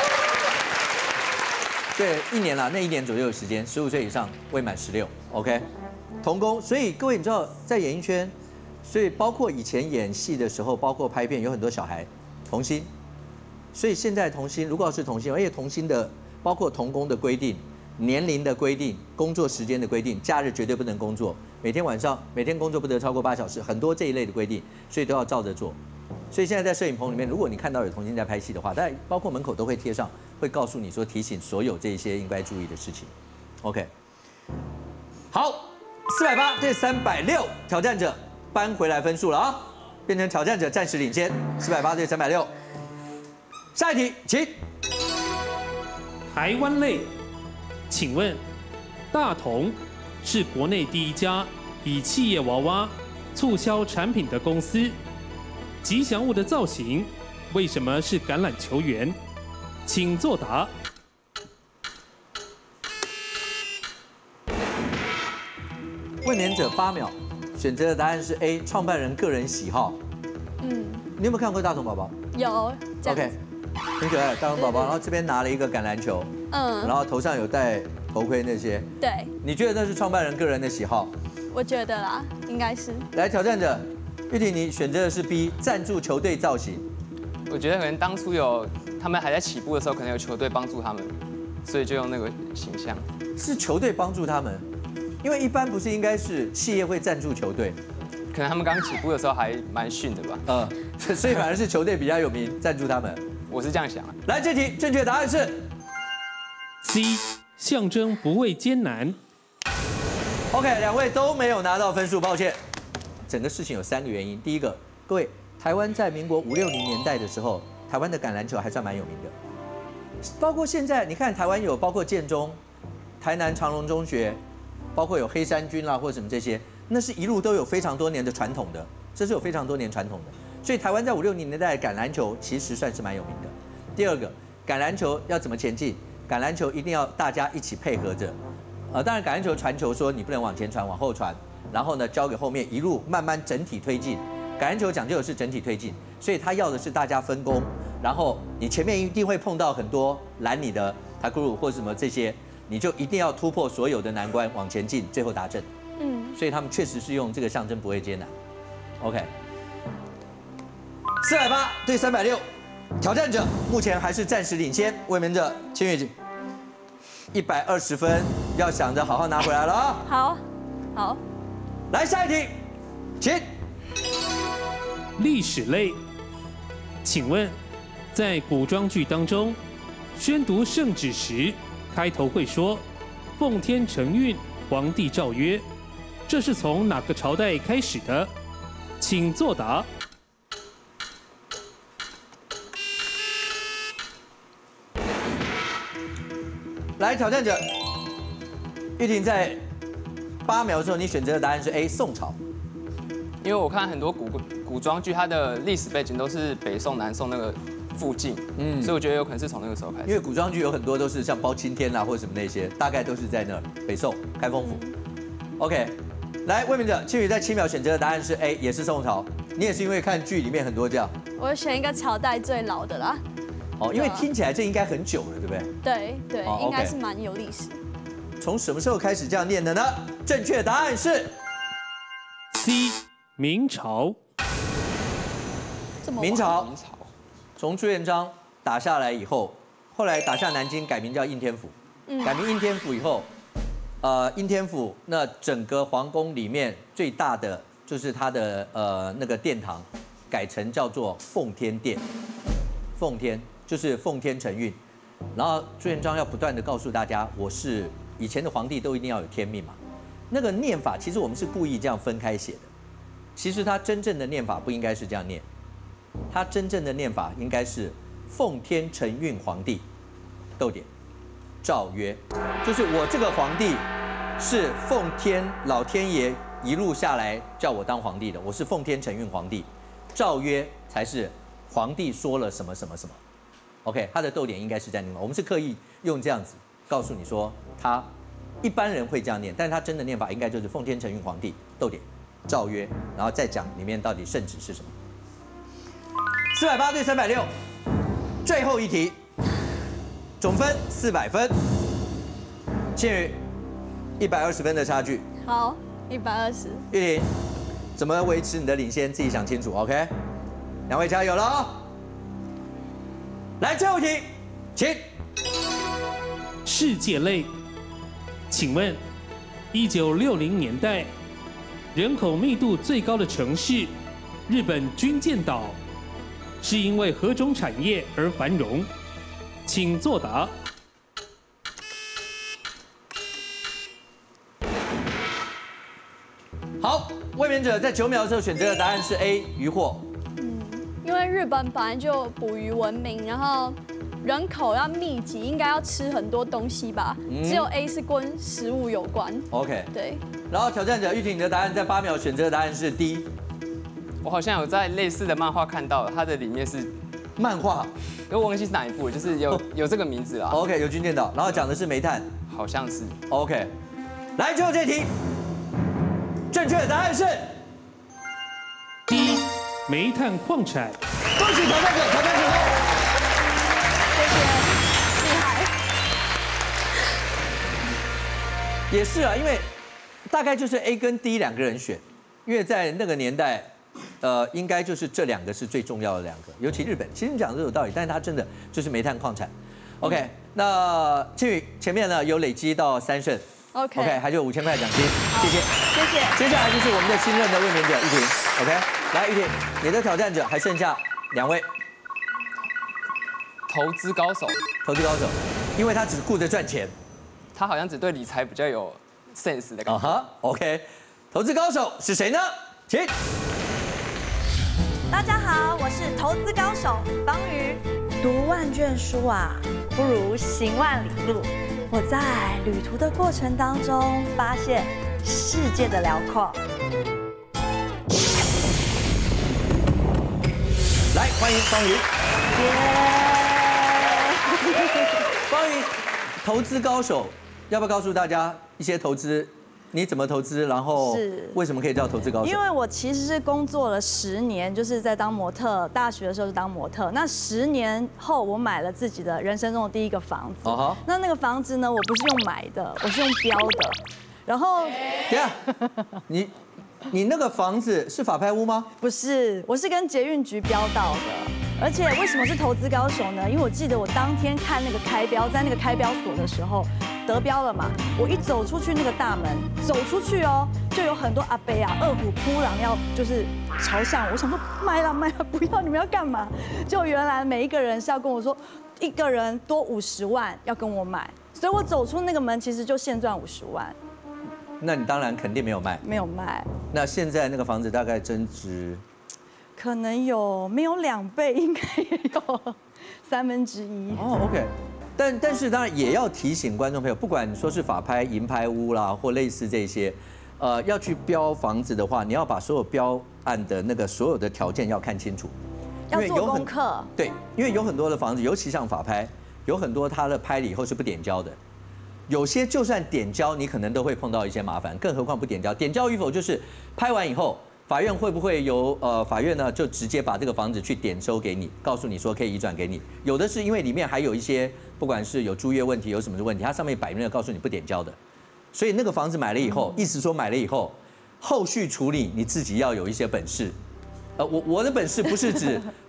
对，一年啦，那一年左右的时间，十五岁以上未满十六 ，OK， 童工。所以各位你知道，在演艺圈，所以包括以前演戏的时候，包括拍片，有很多小孩童星。所以现在童星，如果要是童星，而且童星的包括童工的规定、年龄的规定、工作时间的规定，假日绝对不能工作，每天晚上每天工作不得超过八小时，很多这一类的规定，所以都要照着做。所以现在在摄影棚里面，如果你看到有童星在拍戏的话，但包括门口都会贴上，会告诉你说提醒所有这一些应该注意的事情。OK， 好，四百八对三百六，挑战者扳回来分数了啊，变成挑战者暂时领先，四百八对三百六。下一题，请。 台湾类，请问，大同是国内第一家以企业娃娃促销产品的公司。吉祥物的造型为什么是橄榄球员？请作答。 卫冕者八秒，选择的答案是 A， 创办人个人喜好。嗯，你有没有看过大同宝宝？ 有。 OK。很可爱，大同宝宝，然后这边拿了一个橄榄球，嗯，然后头上有戴头盔那些， 对， 你觉得那是创办人个人的喜好？ 我觉得啦，应该是。 来，挑战者玉婷，你选择的是 B， 赞助球队造型。 我觉得可能当初有他们还在起步的时候，可能有球队帮助他们，所以就用那个形象。 是球队帮助他们，因为一般不是应该是企业会赞助球队， 可能他们刚起步的时候还蛮逊的吧。 嗯，所以反而是球队比较有名，赞助他们。 我是这样想啊。 来，这题正确答案是 C， 象征不畏艰难。 OK， 两位都没有拿到分数，抱歉。整个事情有三个原因。第一个，各位，台湾在民国五六零年代的时候，台湾的橄榄球还算蛮有名的。包括现在，你看台湾有包括建中、台南长荣中学，包括有黑山军啦或什么这些，那是一路都有非常多年的传统的，这是有非常多年传统的。所以台湾在五六零年代的橄榄球其实算是蛮有名的。第二个，橄榄球要怎么前进？橄榄球一定要大家一起配合着。呃，当然橄榄球传球说你不能往前传，往后传，然后呢交给后面，一路慢慢整体推进。橄榄球讲究的是整体推进，所以他要的是大家分工。然后你前面一定会碰到很多拦你的塔库鲁或什么这些，你就一定要突破所有的难关往前进，最后达阵。嗯，所以他们确实是用这个象征不畏艰难。OK。四百八对三百六，挑战者目前还是暂时领先。卫冕者千月锦，一百二十分，要想着好好拿回来了啊！ 好，好， 来下一题，请。 历史类，请问，在古装剧当中，宣读圣旨时，开头会说“奉天承运，皇帝诏曰”，这是从哪个朝代开始的？请作答。 来，挑战者玉婷在八秒的时候，你选择的答案是 A， 宋朝。 因为我看很多古古装剧，它的历史背景都是北宋、南宋那个附近，嗯，所以我觉得有可能是从那个时候开始。 因为古装剧有很多都是像包青天啦或者什么那些，大概都是在那儿北宋开封府。OK， 来，卫冕者庆宇在七秒选择的答案是 A， 也是宋朝。你也是因为看剧里面很多这样。 我选一个朝代最老的啦。 哦，因为听起来这应该很久了，对不对？ 对对， 哦 okay 应该是蛮有历史。 从什么时候开始这样念的呢？正确答案是 C， 明朝。 这么么晚？ 明朝， 明朝从朱元璋打下来以后，后来打下南京，改名叫应天府。 嗯改名应天府以后，呃，应天府那整个皇宫里面最大的就是它的呃那个殿堂，改成叫做奉天殿。奉天就是奉天承运，然后朱元璋要不断的告诉大家，我是以前的皇帝都一定要有天命嘛。那个念法其实我们是故意这样分开写的，其实他真正的念法不应该是这样念，他真正的念法应该是奉天承运皇帝，逗点。诏曰，就是我这个皇帝是奉天老天爷一路下来叫我当皇帝的，我是奉天承运皇帝。诏曰才是皇帝说了什么什么什么。OK， 他的逗点应该是在那里。我们是刻意用这样子告诉你说，他一般人会这样念，但是他真的念法应该就是奉天承运皇帝，逗点，诏曰，然后再讲里面到底圣旨是什么。四百八对三百六，最后一题。总分四百分，庆宇一百二十分的差距。 好，一百二十。 玉婷，怎么维持你的领先？自己想清楚 ，OK？ 两位加油了啊！来，最后一题，请。 世界类，请问，一九六零年代，人口密度最高的城市，日本军舰岛，是因为何种产业而繁荣？请作答。 好，卫冕者在九秒的时候选择的答案是 A， 渔获。 嗯，因为日本本来就捕鱼闻名，然后人口要密集，应该要吃很多东西吧？嗯、只有 A 是跟食物有关。 OK。 对。 然后挑战者玉婷，你的答案在八秒选择的答案是 D。 我好像有在类似的漫画看到，它的里面是漫画。 我忘记是哪一部，就是有有这个名字啦。 OK， 有军舰岛，然后讲的是煤炭， 好像是。 OK， 来，最后这题，正确的答案是 D， 煤炭矿产。 恭喜挑战者，挑战成功。 谢谢，厉害。 也是啊，因为大概就是 A 跟 D 两个人选，因为在那个年代。呃，应该就是这两个是最重要的两个，尤其日本。其实你讲的有道理，但是它真的就是煤炭矿产。OK，、嗯、那庆宇前面呢有累积到三胜 ，OK， OK， 还有五千块奖金，谢谢， 谢谢。 接下来就是我们的新任的卫冕者玉婷 ，OK， 来玉婷，你的挑战者还剩下两位， 投资高手， 投资高手，因为他只顾着赚钱， 他好像只对理财比较有 sense 的感觉。啊哈 ，OK， 投资高手是谁呢？请。 大家好，我是投资高手方瑜。读万卷书啊，不如行万里路。我在旅途的过程当中，发现世界的辽阔。 来，欢迎方瑜。方瑜，投资高手，要不要告诉大家一些投资？你怎么投资？然后是为什么可以叫投资高手？ 因为我其实是工作了十年，就是在当模特，大学的时候是当模特。那十年后，我买了自己的人生中的第一个房子。哦、uh-huh. 那那个房子呢，我不是用买的，我是用标的。然后， 等一下，你你那个房子是法拍屋吗？ 不是，我是跟捷运局标到的。而且为什么是投资高手呢？因为我记得我当天看那个开标，在那个开标所的时候得标了嘛。我一走出去那个大门，走出去哦，就有很多阿伯啊、二虎扑狼要就是朝向我。我想说买了买了，不要，你们要干嘛？就原来每一个人是要跟我说，一个人多五十万要跟我买，所以我走出那个门，其实就现赚五十万。 那你当然肯定没有卖， 没有卖。 那现在那个房子大概增值？ 可能有没有两倍，应该也有三分之一。 哦 ，OK， 但但是当然也要提醒观众朋友，不管说是法拍、银拍屋啦，或类似这些，呃，要去标房子的话，你要把所有标案的那个所有的条件要看清楚， 要做功课。 对，因为有很多的房子，尤其像法拍，有很多它的拍了以后是不点交的，有些就算点交，你可能都会碰到一些麻烦，更何况不点交。点交与否就是拍完以后。法院会不会由呃法院呢就直接把这个房子去点收给你，告诉你说可以移转给你？有的是因为里面还有一些不管是有租约问题有什么的问题，它上面摆明了告诉你不点交的，所以那个房子买了以后，意思说买了以后，后续处理你自己要有一些本事。呃，我我的本事不是指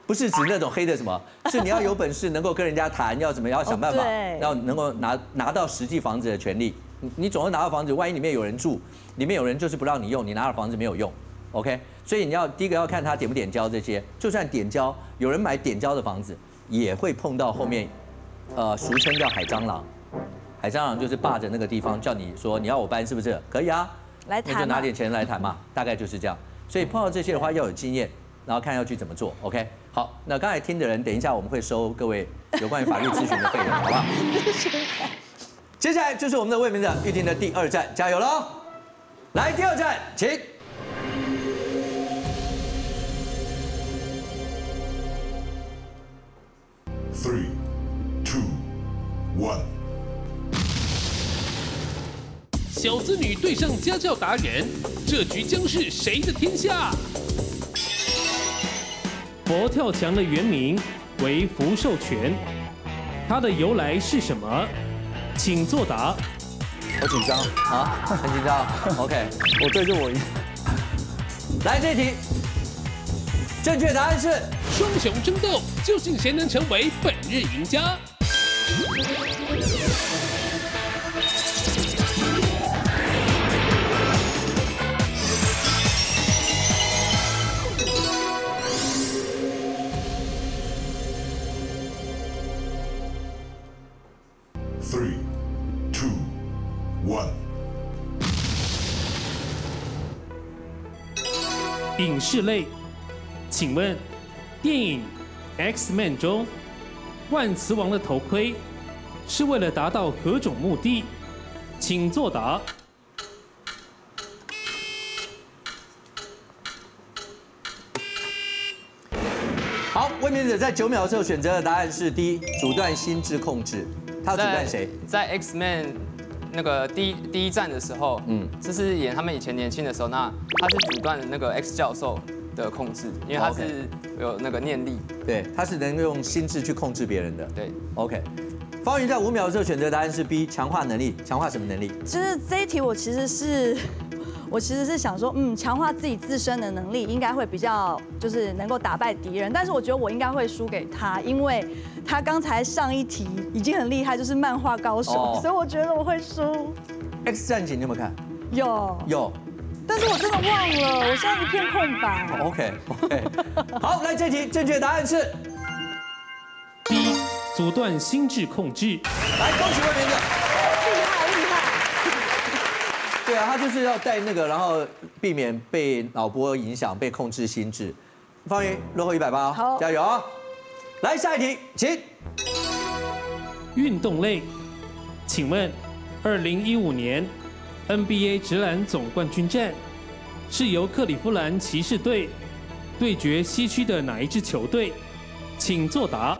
不是指那种黑的什么，是你要有本事能够跟人家谈，要怎么要想办法，要能够拿拿到实际房子的权利。你你总是拿到房子，万一里面有人住，里面有人就是不让你用，你拿到房子没有用 ，OK？ 所以你要第一个要看他点不点交这些，就算点交，有人买点交的房子，也会碰到后面，呃，俗称叫海蟑螂。海蟑螂就是霸着那个地方，叫你说你要我搬是不是？可以啊， 来谈， 那就拿点钱来谈嘛，大概就是这样。所以碰到这些的话要有经验，然后看要去怎么做 ，OK？ 好，那刚才听的人，等一下我们会收各位有关于法律咨询的费用，好不好？接下来就是我们的卫冕者玉婷的第二站，加油喽！来，第二站，请。 Three, two, one。 小资女对上家教达人，这局将是谁的天下？佛跳墙的原名为福寿全，它的由来是什么？请作答。 好紧张啊，很紧张。OK， 我对着我赢。 来这题，正确答案是双雄争斗，究竟谁能成为本日赢家？ Three, two, one。 影视类，请问电影《X-Men》中万磁王的头盔是为了达到何种目的？请作答。 好，卫冕者在九秒的时候选择的答案是 D， 阻断心智控制。他阻断谁？ 在 X-Men 那个第一第一站的时候，嗯，这是演他们以前年轻的时候，那他是阻断了那个 X 教授的控制，因为他是有那个念力， 对，他是能用心智去控制别人的。 对 ，OK。方云在五秒的时候选择答案是 B， 强化能力，强化什么能力？ 就是这一题我其实是。我其实是想说，嗯，强化自己自身的能力，应该会比较就是能够打败敌人。但是我觉得我应该会输给他，因为他刚才上一题已经很厉害，就是漫画高手，哦、所以我觉得我会输。 X 战警你有没有看？ 有有， 但是我真的忘了，我现在一片空白。 OK OK， 好，来这题正确答案是 D， 阻断心智控制。 来，恭喜卫冕者。对啊，他就是要带那个，然后避免被脑波影响、被控制心智。方云落后一百八，好，加油啊！来下一题，请。 运动类，请问，二零一五年 N B A 职篮总冠军战是由克利夫兰骑士队对决西区的哪一支球队？请作答。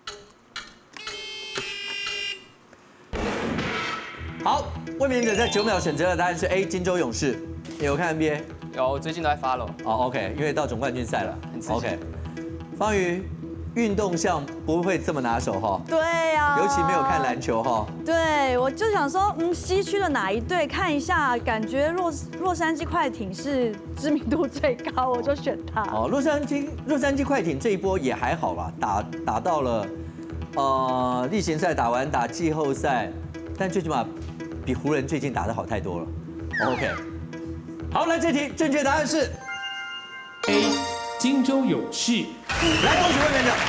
好。卫冕者在九秒选择的答案是 A， 金州勇士。你有看 N B A？ 有，最近都在 follow。 哦 ，OK， 因为到总冠军赛了， 很刺激。 OK， 方瑜，运动项不会这么拿手哈。 对呀。 尤其没有看篮球哈。 对，我就想说，嗯，西区的哪一队看一下，感觉洛洛杉矶快艇是知名度最高，我就选他。 哦，洛杉矶洛杉矶快艇这一波也还好啦，打打到了呃例行赛打完打季后赛，但最起码。比湖人最近打得好太多了 ，OK。好，来这题正确答案是 A， 金州勇士。 来，恭喜卫冕者。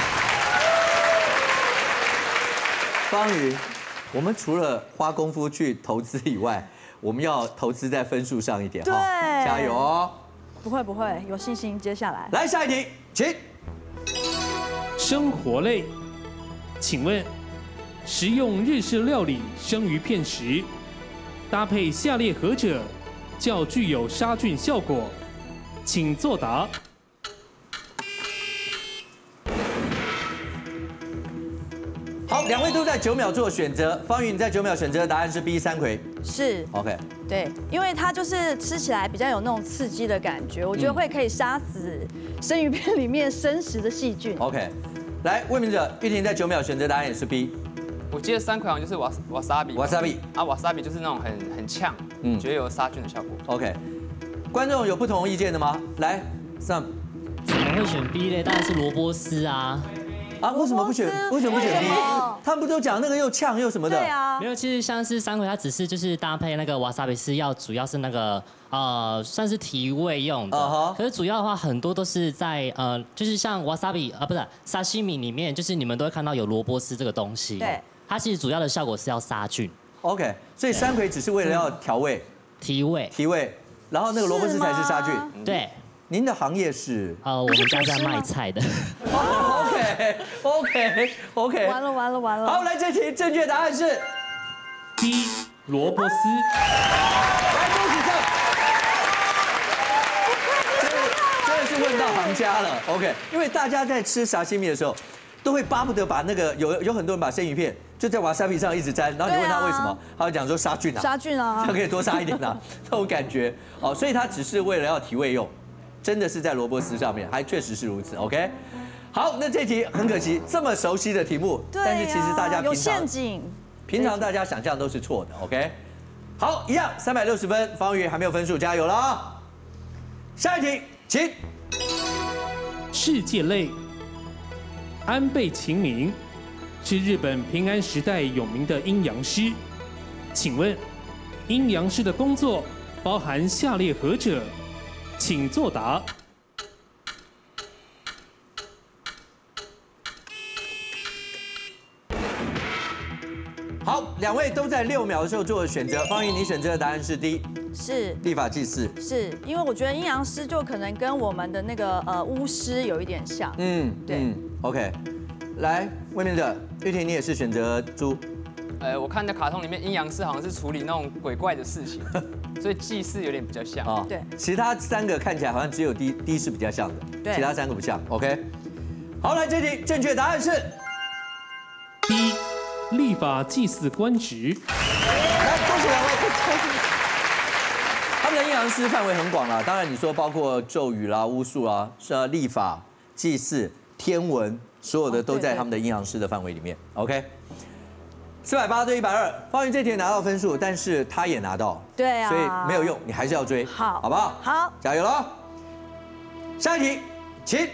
方瑜，我们除了花功夫去投资以外，我们要投资在分数上一点， 对， 加油哦。 不会不会，有信心。接下来， 来下一题，请。 生活类，请问，食用日式料理生鱼片时。搭配下列何者较具有杀菌效果？请作答。 好，两位都在九秒做选择。方云，你在九秒选择的答案是 B， 三葵。 是 OK。 对，因为它就是吃起来比较有那种刺激的感觉，我觉得会可以杀死生鱼片里面生食的细菌。 OK。来，卫冕者玉婷在九秒选择答案也是 B。 我记得三葵好像就是瓦瓦萨比， 瓦萨比啊，瓦萨比就是那种很很呛，嗯，觉得有杀菌的效果。 OK， 观众有不同意见的吗？来，上。 怎么么会选 B 类？当然是萝卜丝啊。 啊，为什么不选？为什么不选 B？他们不都讲那个又呛又什么的？ 对啊， 没有，其实像是三葵，它只是就是搭配那个 wasabi 是要主要是那个呃算是提味用的。Uh-huh. 可是主要的话，很多都是在呃就是像 wasabi 啊，不是沙西米里面，就是你们都会看到有萝卜丝这个东西。 对。 它其实主要的效果是要杀菌。 OK， 所以山葵只是为了要调味、 提味、 提味，然后那个萝卜丝才是杀菌。 对。 您的行业是？ 呃，我们家在卖菜的。 OK OK OK。 完了完了完了。 好，来这题正确答案是 B 萝卜丝。 来，恭喜上。真的是问到行家了。OK， 因为大家在吃沙西米的时候，都会巴不得把那个有有很多人把生鱼片就在瓦萨比上一直沾，然后你问他为什么，他会讲说杀菌啊。 杀菌啊。 他可以多杀一点啊，那种感觉哦，所以它只是为了要提味用。真的是在萝卜丝上面，还确实是如此。OK， 好，那这题很可惜，这么熟悉的题目，但是其实大家平常有陷阱， 平常大家想象都是错的。OK， 好，一样三百六十分，方宇还没有分数，加油了啊！下一题，请。 世界类，安倍晴明是日本平安时代有名的阴阳师，请问阴阳师的工作包含下列何者？请作答。 好，两位都在六秒的时候做选择。方宇，你选择的答案是 D， 是立法祭祀。 是因为我觉得阴阳师就可能跟我们的那个呃巫师有一点像。 嗯，对。嗯 OK， 来，卫冕者玉婷，你也是选择猪。 呃，我看的卡通里面阴阳师好像是处理那种鬼怪的事情，所以祭祀有点比较像。 哦， 对。 其他三个看起来好像只有 D D 是比较像的， 对， 其他三个不像。OK， 好，来这题正确答案是 B， 立法祭祀官职。 来，恭喜两位。他们的阴阳师范围很广啦，当然你说包括咒语啦、巫术啦、是立法、祭祀、天文，所有的都在他们的阴阳师的范围里面。OK。四百八对一百二，方宇这题拿到分数，但是他也拿到， 对啊， 所以没有用，你还是要追， 好， 好不好？ 好， 加油喽！下一题，请。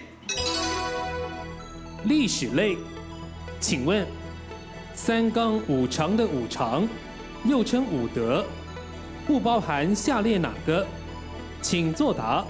历史类，请问三纲五常的五常，又称五德，不包含下列哪个？请作答。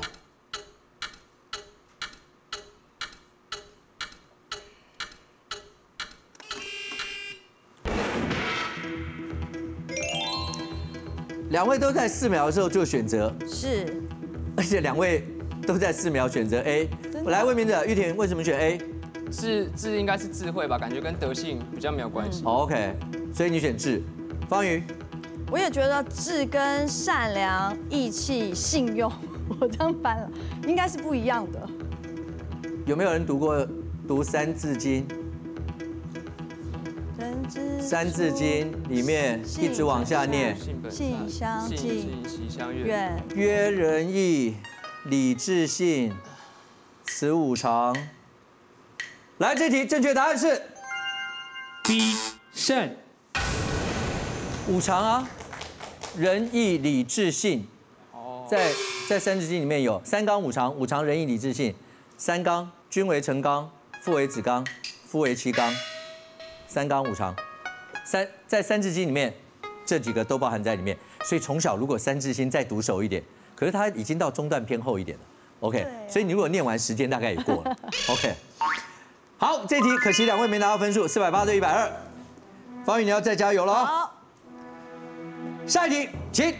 两位都在四秒的时候做选择， 是， 而且两位都在四秒选择 A。我来，卫冕者玉婷为什么选 A？ 智智应该是智慧吧，感觉跟德性比较没有关系。 哦 OK， 所以你选智。方宇， 我也觉得智跟善良、义气、信用，我这样翻了，应该是不一样的。 有没有人读过读《三字经》？《三字经》里面一直往下念， 性相近， 习相悦， 曰仁义，礼智信，此五常。来，这题正确答案是 B 善。 五常啊，仁义礼智信。在在《三字经》里面有三纲五常，五常仁义礼智信。三纲，君为臣纲，父为子纲，夫为妻纲。三纲五常。三在《三字经》里面，这几个都包含在里面，所以从小如果《三字经》再读熟一点，可是它已经到中段偏后一点了 ，OK， 所以你如果念完时间大概也过了 ，OK。好，这题可惜两位没拿到分数，四百八对一百二，方宇你要再加油了哦。下一题，请。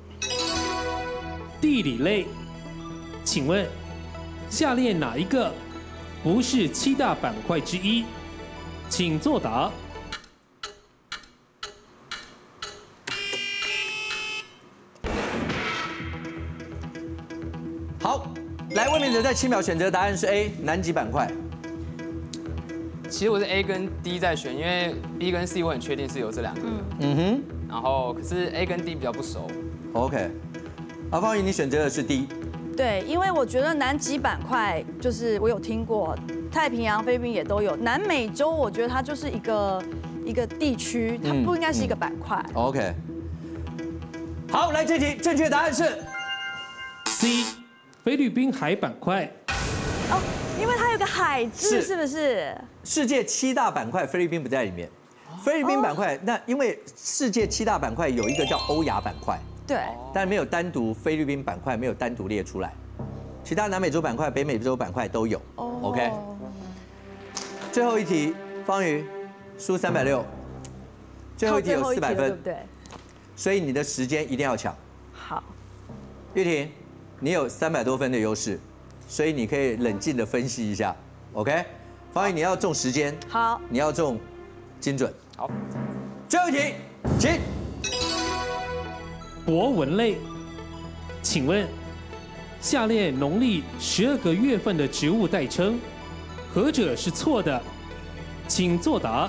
地理类，请问下列哪一个不是七大板块之一？请作答。 好，来，卫冕者在七秒选择答案是 A， 南极板块。 其实我是 A 跟 D 在选，因为 B 跟 C 我很确定是有这两个。嗯嗯哼。 然后可是 A 跟 D 比较不熟。 OK。好，方宇你选择的是 D。 对，因为我觉得南极板块就是我有听过，太平洋、菲律宾也都有。南美洲我觉得它就是一个一个地区，它不应该是一个板块。 嗯嗯、OK。好，来这题正确答案是 C。菲律宾海板块。 哦， 个海字是不是？ 世界七大板块，菲律宾不在里面。菲律宾板块，那因为世界七大板块有一个叫欧亚板块， 对， 但没有单独菲律宾板块没有单独列出来，其他南美洲板块、北美洲板块都有。OK。最后一题，方瑜输三百六，最后一题有四百分， 对， 所以你的时间一定要抢。 好， 玉婷，你有三百多分的优势，所以你可以冷静的分析一下。OK， 方瑜你要重时间， 好， 你要重精准。 好， 最后一题，请。 博文类，请问，下列农历十二个月份的植物代称，何者是错的？请作答。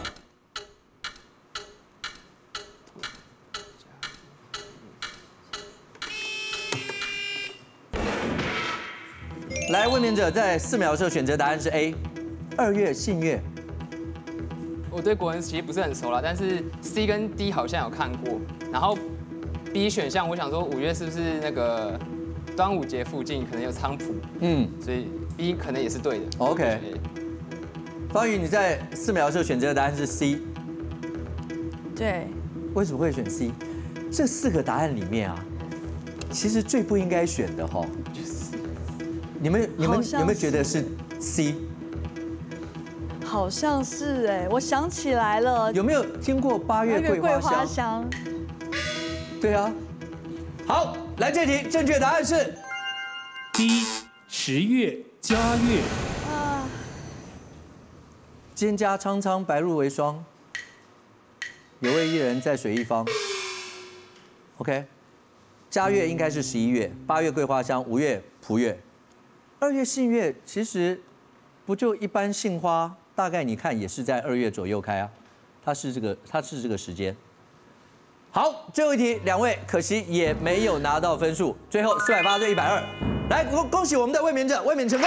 来，卫冕者在四秒的时候选择答案是 A， 二月信月。 我对国文其实不是很熟啦，但是 C 跟 D 好像有看过，然后 B 选项我想说五月是不是那个端午节附近可能有菖蒲，嗯，所以 B 可能也是对的。 OK。方宇，你在四秒的时候选择的答案是 C。 对。 为什么会选 C？ 这四个答案里面啊，其实最不应该选的哈，就是你们你们有没有觉得是 C？ 好像是哎，我想起来了。 有没有听过八月桂花香？ 香对啊。好，来这题，正确答案是 D， 十月佳月。 啊。 蒹葭苍苍，白露为霜。有位伊人，在水一方。OK， 佳月应该是十一月，八月桂花香，五月蒲月，二月杏月，其实不就一般杏花？大概你看也是在二月左右开啊，它是这个它是这个时间。好，最后一题，两位可惜也没有拿到分数，最后四百八对一百二，来恭恭喜我们的卫冕者，卫冕成功。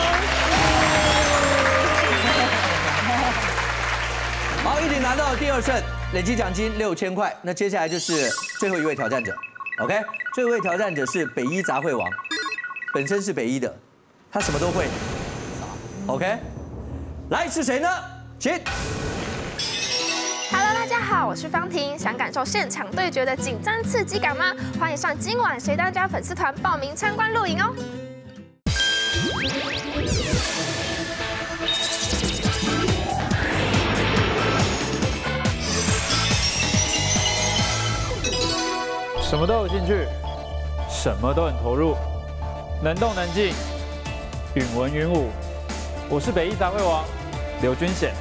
好，一起拿到第二胜，累计奖金六千块。那接下来就是最后一位挑战者 ，OK， 最后一位挑战者是北一杂烩王，本身是北一的，他什么都会 ，OK。来是谁呢？请。 Hello， 大家好，我是方婷。想感受现场对决的紧张刺激感吗？欢迎上今晚谁当家粉丝团报名参观录影哦。 什么都有兴趣，什么都很投入，能动能静，允文允武。我是北一杂烩王刘君显。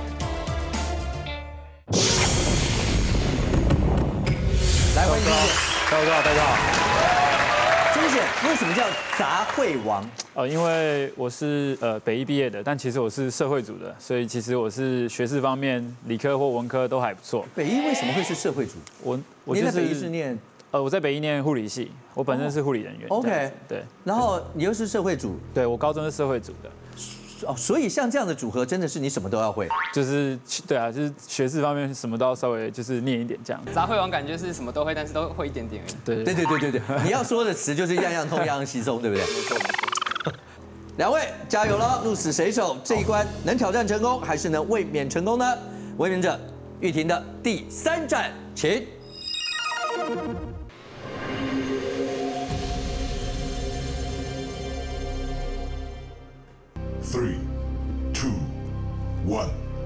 来，欢迎君显。 大家好，大家好。 君显为什么叫杂烩王？ 呃，因为我是呃北一毕业的，但其实我是社会组的，所以其实我是学士方面理科或文科都还不错。 北一为什么会是社会组？ 我我你在北一是念？ 呃，我在北一念护理系，我本身是护理人员。 OK， 对。 然后你又是社会组？ 对，我高中是社会组的。 哦，所以像这样的组合，真的是你什么都要会， 就是对啊，就是学士方面什么都要稍微就是念一点这样。 杂烩王感觉是什么都会，但是都会一点点而已。 对对对对对对，你要说的词就是样样通，样样稀松，对不对？没错。两位加油了，鹿死谁手这一关能挑战成功，还是能卫冕成功呢？卫冕者玉婷的第三战，请。 Three, two, one。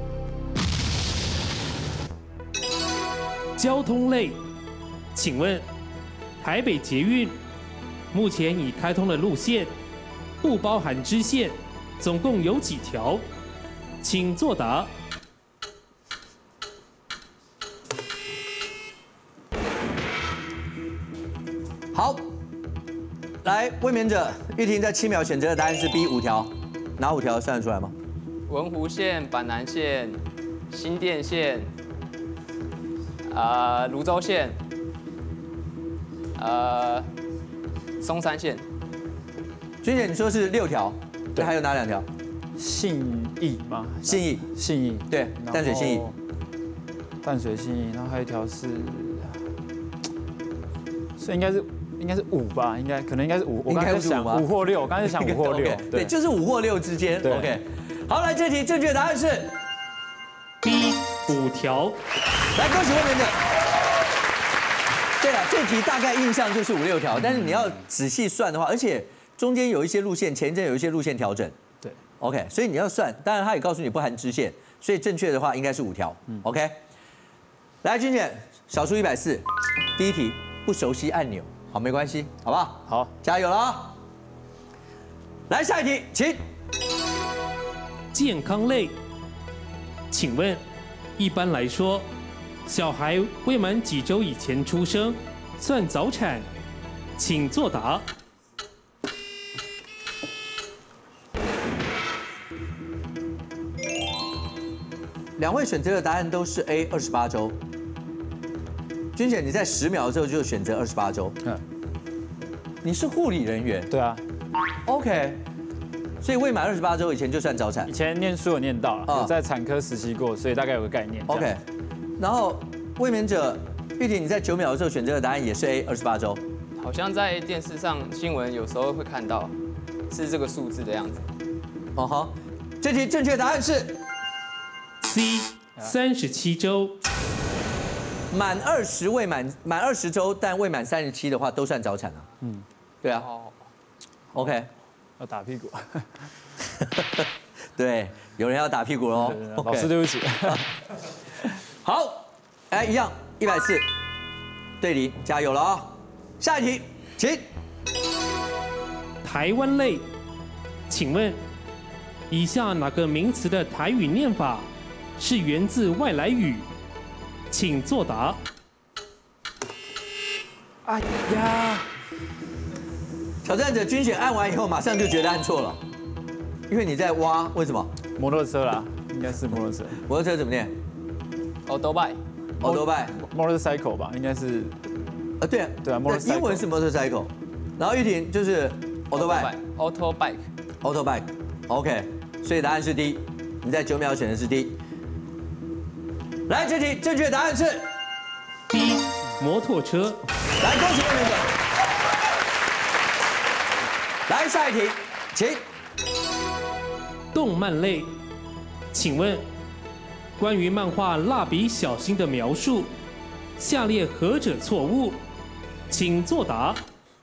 交通类，请问台北捷运目前已开通的路线，不包含支线，总共有几条？请作答。 好，来，卫冕者玉婷在七秒选择的答案是 B 五条。哪五条算得出来吗？ 文湖线、板南线、新店线、呃泸州线、呃松山线。 君姐，你说是六条，对，还有哪两条？ 信义吗？ 信义， 信义， 对，淡水信义， 淡水信义，然后还有一条是，所以应该是。应该是五吧，应该可能应该是五。我刚才想五或六，我刚才想五或六， 对，就是五或六之间。OK， 好，来这题正确答案是 B 五条。 来，恭喜魏明哲。对了，这题大概印象就是五六条，但是你要仔细算的话，而且中间有一些路线，前一阵有一些路线调整。 对 ，OK， 所以你要算，当然他也告诉你不含支线，所以正确的话应该是五条。OK， 来，君姐，小数一百四，第一题不熟悉按钮，好，没关系，好不好？ 好， 加油了啊！来下一题，请。 健康类，请问，一般来说，小孩未满几周以前出生算早产？请作答。 两位选择的答案都是 A 二十八周。君姐，你在十秒之后就选择二十八周。嗯，你是护理人员。 对啊。 OK， 所以未满二十八周以前就算早产。 以前念书有念到了，有在产科实习过，所以大概有个概念。 OK， 然后卫冕者玉婷，你在九秒的时候选择的答案也是 A 二十八周。 好像在电视上新闻有时候会看到，是这个数字的样子。 哦好，这题正确答案是 C 三十七周。 满二十未满满二十周，但未满三十七的话都算早产啊。嗯，对啊。OK， 要打屁股。 对，有人要打屁股喽。 老师对不起。 好，哎，一样一百四，对你加油了啊！下一题，请。 台湾类，请问，以下哪个名词的台语念法是源自外来语？请作答。 哎呀！ 挑战者均选按完以后，马上就觉得按错了，因为你在挖，为什么？ 摩托车啦，应该是摩托车。 摩托车怎么念 ？Auto bike。Auto bike。motorcycle 吧，应该是。 啊，对啊。 对啊 ，motorcycle。 英文是 motorcycle， 然后玉婷就是 auto bike。 auto bike。 auto bike。OK， 所以答案是 D， 你在九秒选的是 D。来，这题正确答案是 B 摩托车。 来，恭喜魏明哲。来，下一题，请。 动漫类，请问，关于漫画《蜡笔小新》的描述，下列何者错误？请作答。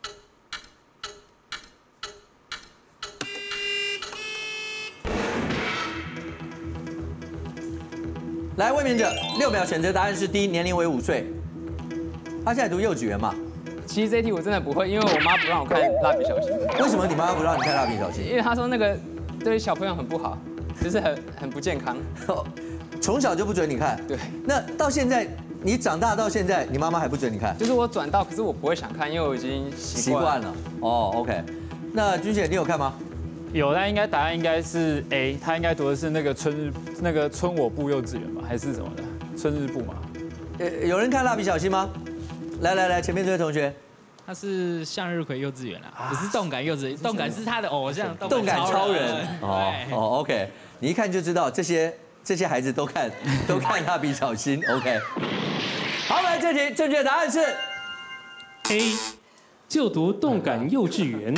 来，卫冕者六秒选择答案是 D， 年龄为五岁。他现在读幼稚园嘛？ 其实这一题我真的不会，因为我妈不让我看蜡笔小新。 为什么你妈不让你看蜡笔小新？ 因为她说那个对小朋友很不好，就是很很不健康。 从小就不准你看。 对。 那到现在你长大到现在，你妈妈还不准你看？ 就是我转到，可是我不会想看，因为我已经习惯了。 哦 ，OK。那君姐，你有看吗？ 有，但应该答案应该是 A， 他应该读的是那个春日那个春我部幼稚园吧，还是什么的春日部嘛？ 呃，有人看蜡笔小新吗？来来来，前面这位同学， 他是向日葵幼稚园啊，不是动感幼稚园，动感是他的偶像， 动感超人。哦哦 ，OK， 你一看就知道这些这些孩子都看都看蜡笔小新 ，OK。好，来这题正确答案是 A， 就读动感幼稚园。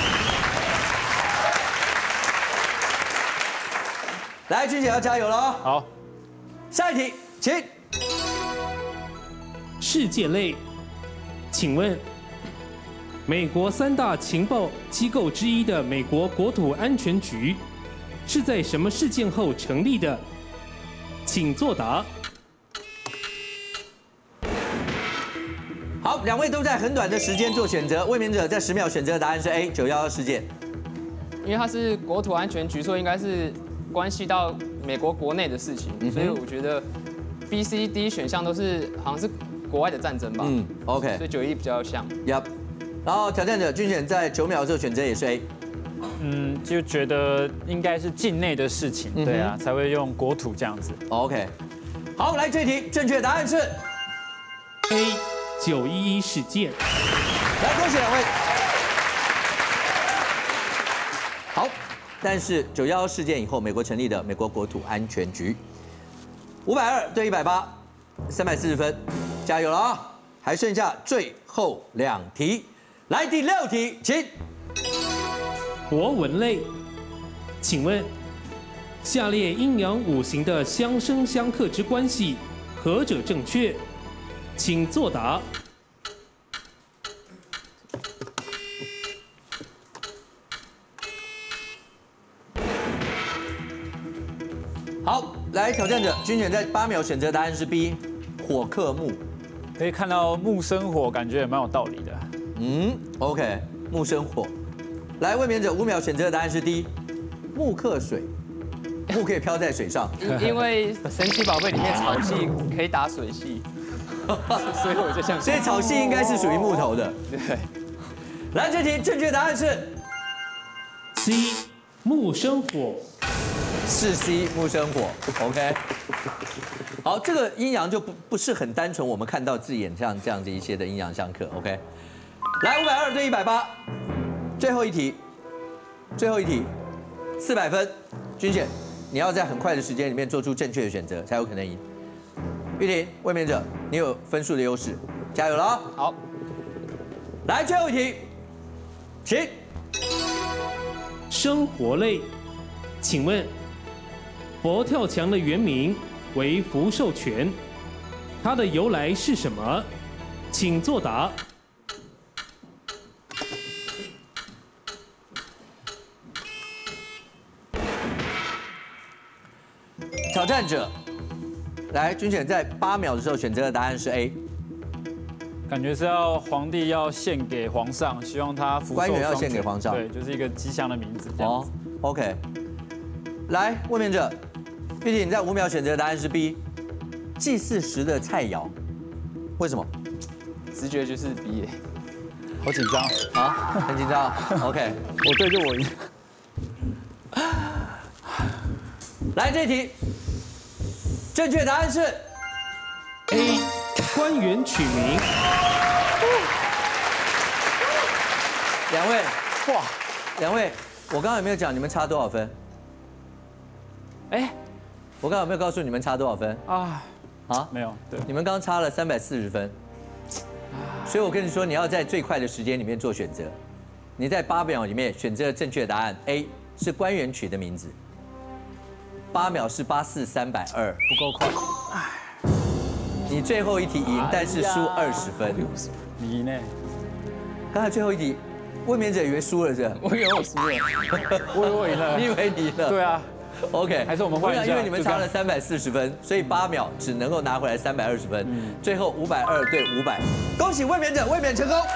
来，君姐要加油了哦。 好， 下一题，请。 世界类，请问，美国三大情报机构之一的美国国土安全局是在什么事件后成立的？请作答。 好，两位都在很短的时间做选择，卫冕者在十秒选择的答案是 A 九一一事件。 因为它是国土安全局，所以应该是关系到美国国内的事情，所以我觉得 B、C、D 选项都是好像是国外的战争吧。 嗯 ，OK， 所以九一比较像。 Yup。然后挑战者均选在九秒的时候选择也是 A。 嗯，就觉得应该是境内的事情，对啊，才会用国土这样子。 OK。好，来这题正确答案是 A 九一一事件。 来，恭喜两位。好。但是九一一事件以后，美国成立的美国国土安全局，五百二对一百八，三百四十分，加油了啊！还剩下最后两题，来第六题，请。 国文类，请问下列阴阳五行的相生相克之关系，何者正确？请作答。 好，来挑战者君选在八秒选择答案是 B， 火克木。 可以看到木生火，感觉也蛮有道理的。 嗯 ，OK， 木生火。来，卫冕者五秒选择的答案是 D， 木克水。木可以飘在水上， 因因为神奇宝贝里面草系可以打水系，所以我就想， 所以草系应该是属于木头的。 对。 来，这题正确答案是 C， 木生火。 是 C， 木生火。OK。好，这个阴阳就不不是很单纯，我们看到字眼这样这样子一些的阴阳相克。OK。来，五百二对一百八，最后一题，最后一题，四百分，君选。你要在很快的时间里面做出正确的选择，才有可能赢。玉婷，卫冕者，你有分数的优势，加油了啊！ 好， 来最后一题，请。 生活类，请问佛跳墙的原名为福寿全，它的由来是什么？请作答。 挑战者，来，君选在八秒的时候选择的答案是 A， 感觉是要皇帝要献给皇上，希望他福寿官员要双全献给皇上， 对，就是一个吉祥的名字这样子。 哦 ，OK， 来，卫冕者，玉婷你在五秒选择的答案是 B， 祭祀时的菜肴，为什么？ 直觉就是 B 耶， 好紧张啊，很紧张 ，OK， 我对就我赢。 来这一题，正确答案是 A， 官员取名。 两位，哇，两位，我刚刚有没有讲你们差多少分？ 哎， 我刚刚有没有告诉你们差多少分？ 啊啊， 没有，对， 你们刚刚差了三百四十分，所以我跟你说，你要在最快的时间里面做选择。你在八秒里面选择正确答案 A 是官员取的名字。八秒是八四三百二， 不够快。 你最后一题赢，但是输二十分。 你呢？ 刚才最后一题，卫冕者以为输了是吧？ 我以为我输了， 我以为我赢了。 你以为你赢了？ 对啊。 OK， 还是我们换一下， 因为你们差了三百四十分，所以八秒只能够拿回来三百二十分。最后五百二对五百，恭喜卫冕者卫冕成功。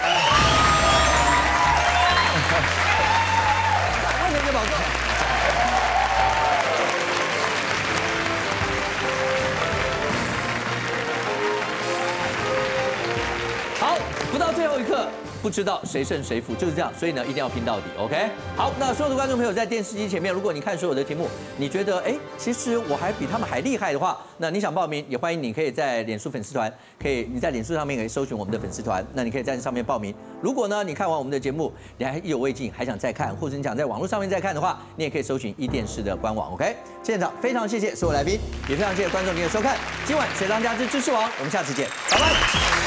卫冕者保重。好，不到最后一刻，不知道谁胜谁负，就是这样。所以呢，一定要拼到底 ，OK？ 好，那所有的观众朋友在电视机前面，如果你看所有的题目，你觉得哎，其实我还比他们还厉害的话，那你想报名，也欢迎你可以在脸书粉丝团，可以你在脸书上面可以搜寻我们的粉丝团，那你可以在上面报名。如果呢，你看完我们的节目，你还意犹未尽，还想再看，或者你想在网络上面再看的话，你也可以搜寻一电视的官网 ，OK？ 现场非常谢谢所有来宾，也非常谢谢观众您的收看。今晚谁当家之知识王，我们下次见，拜拜。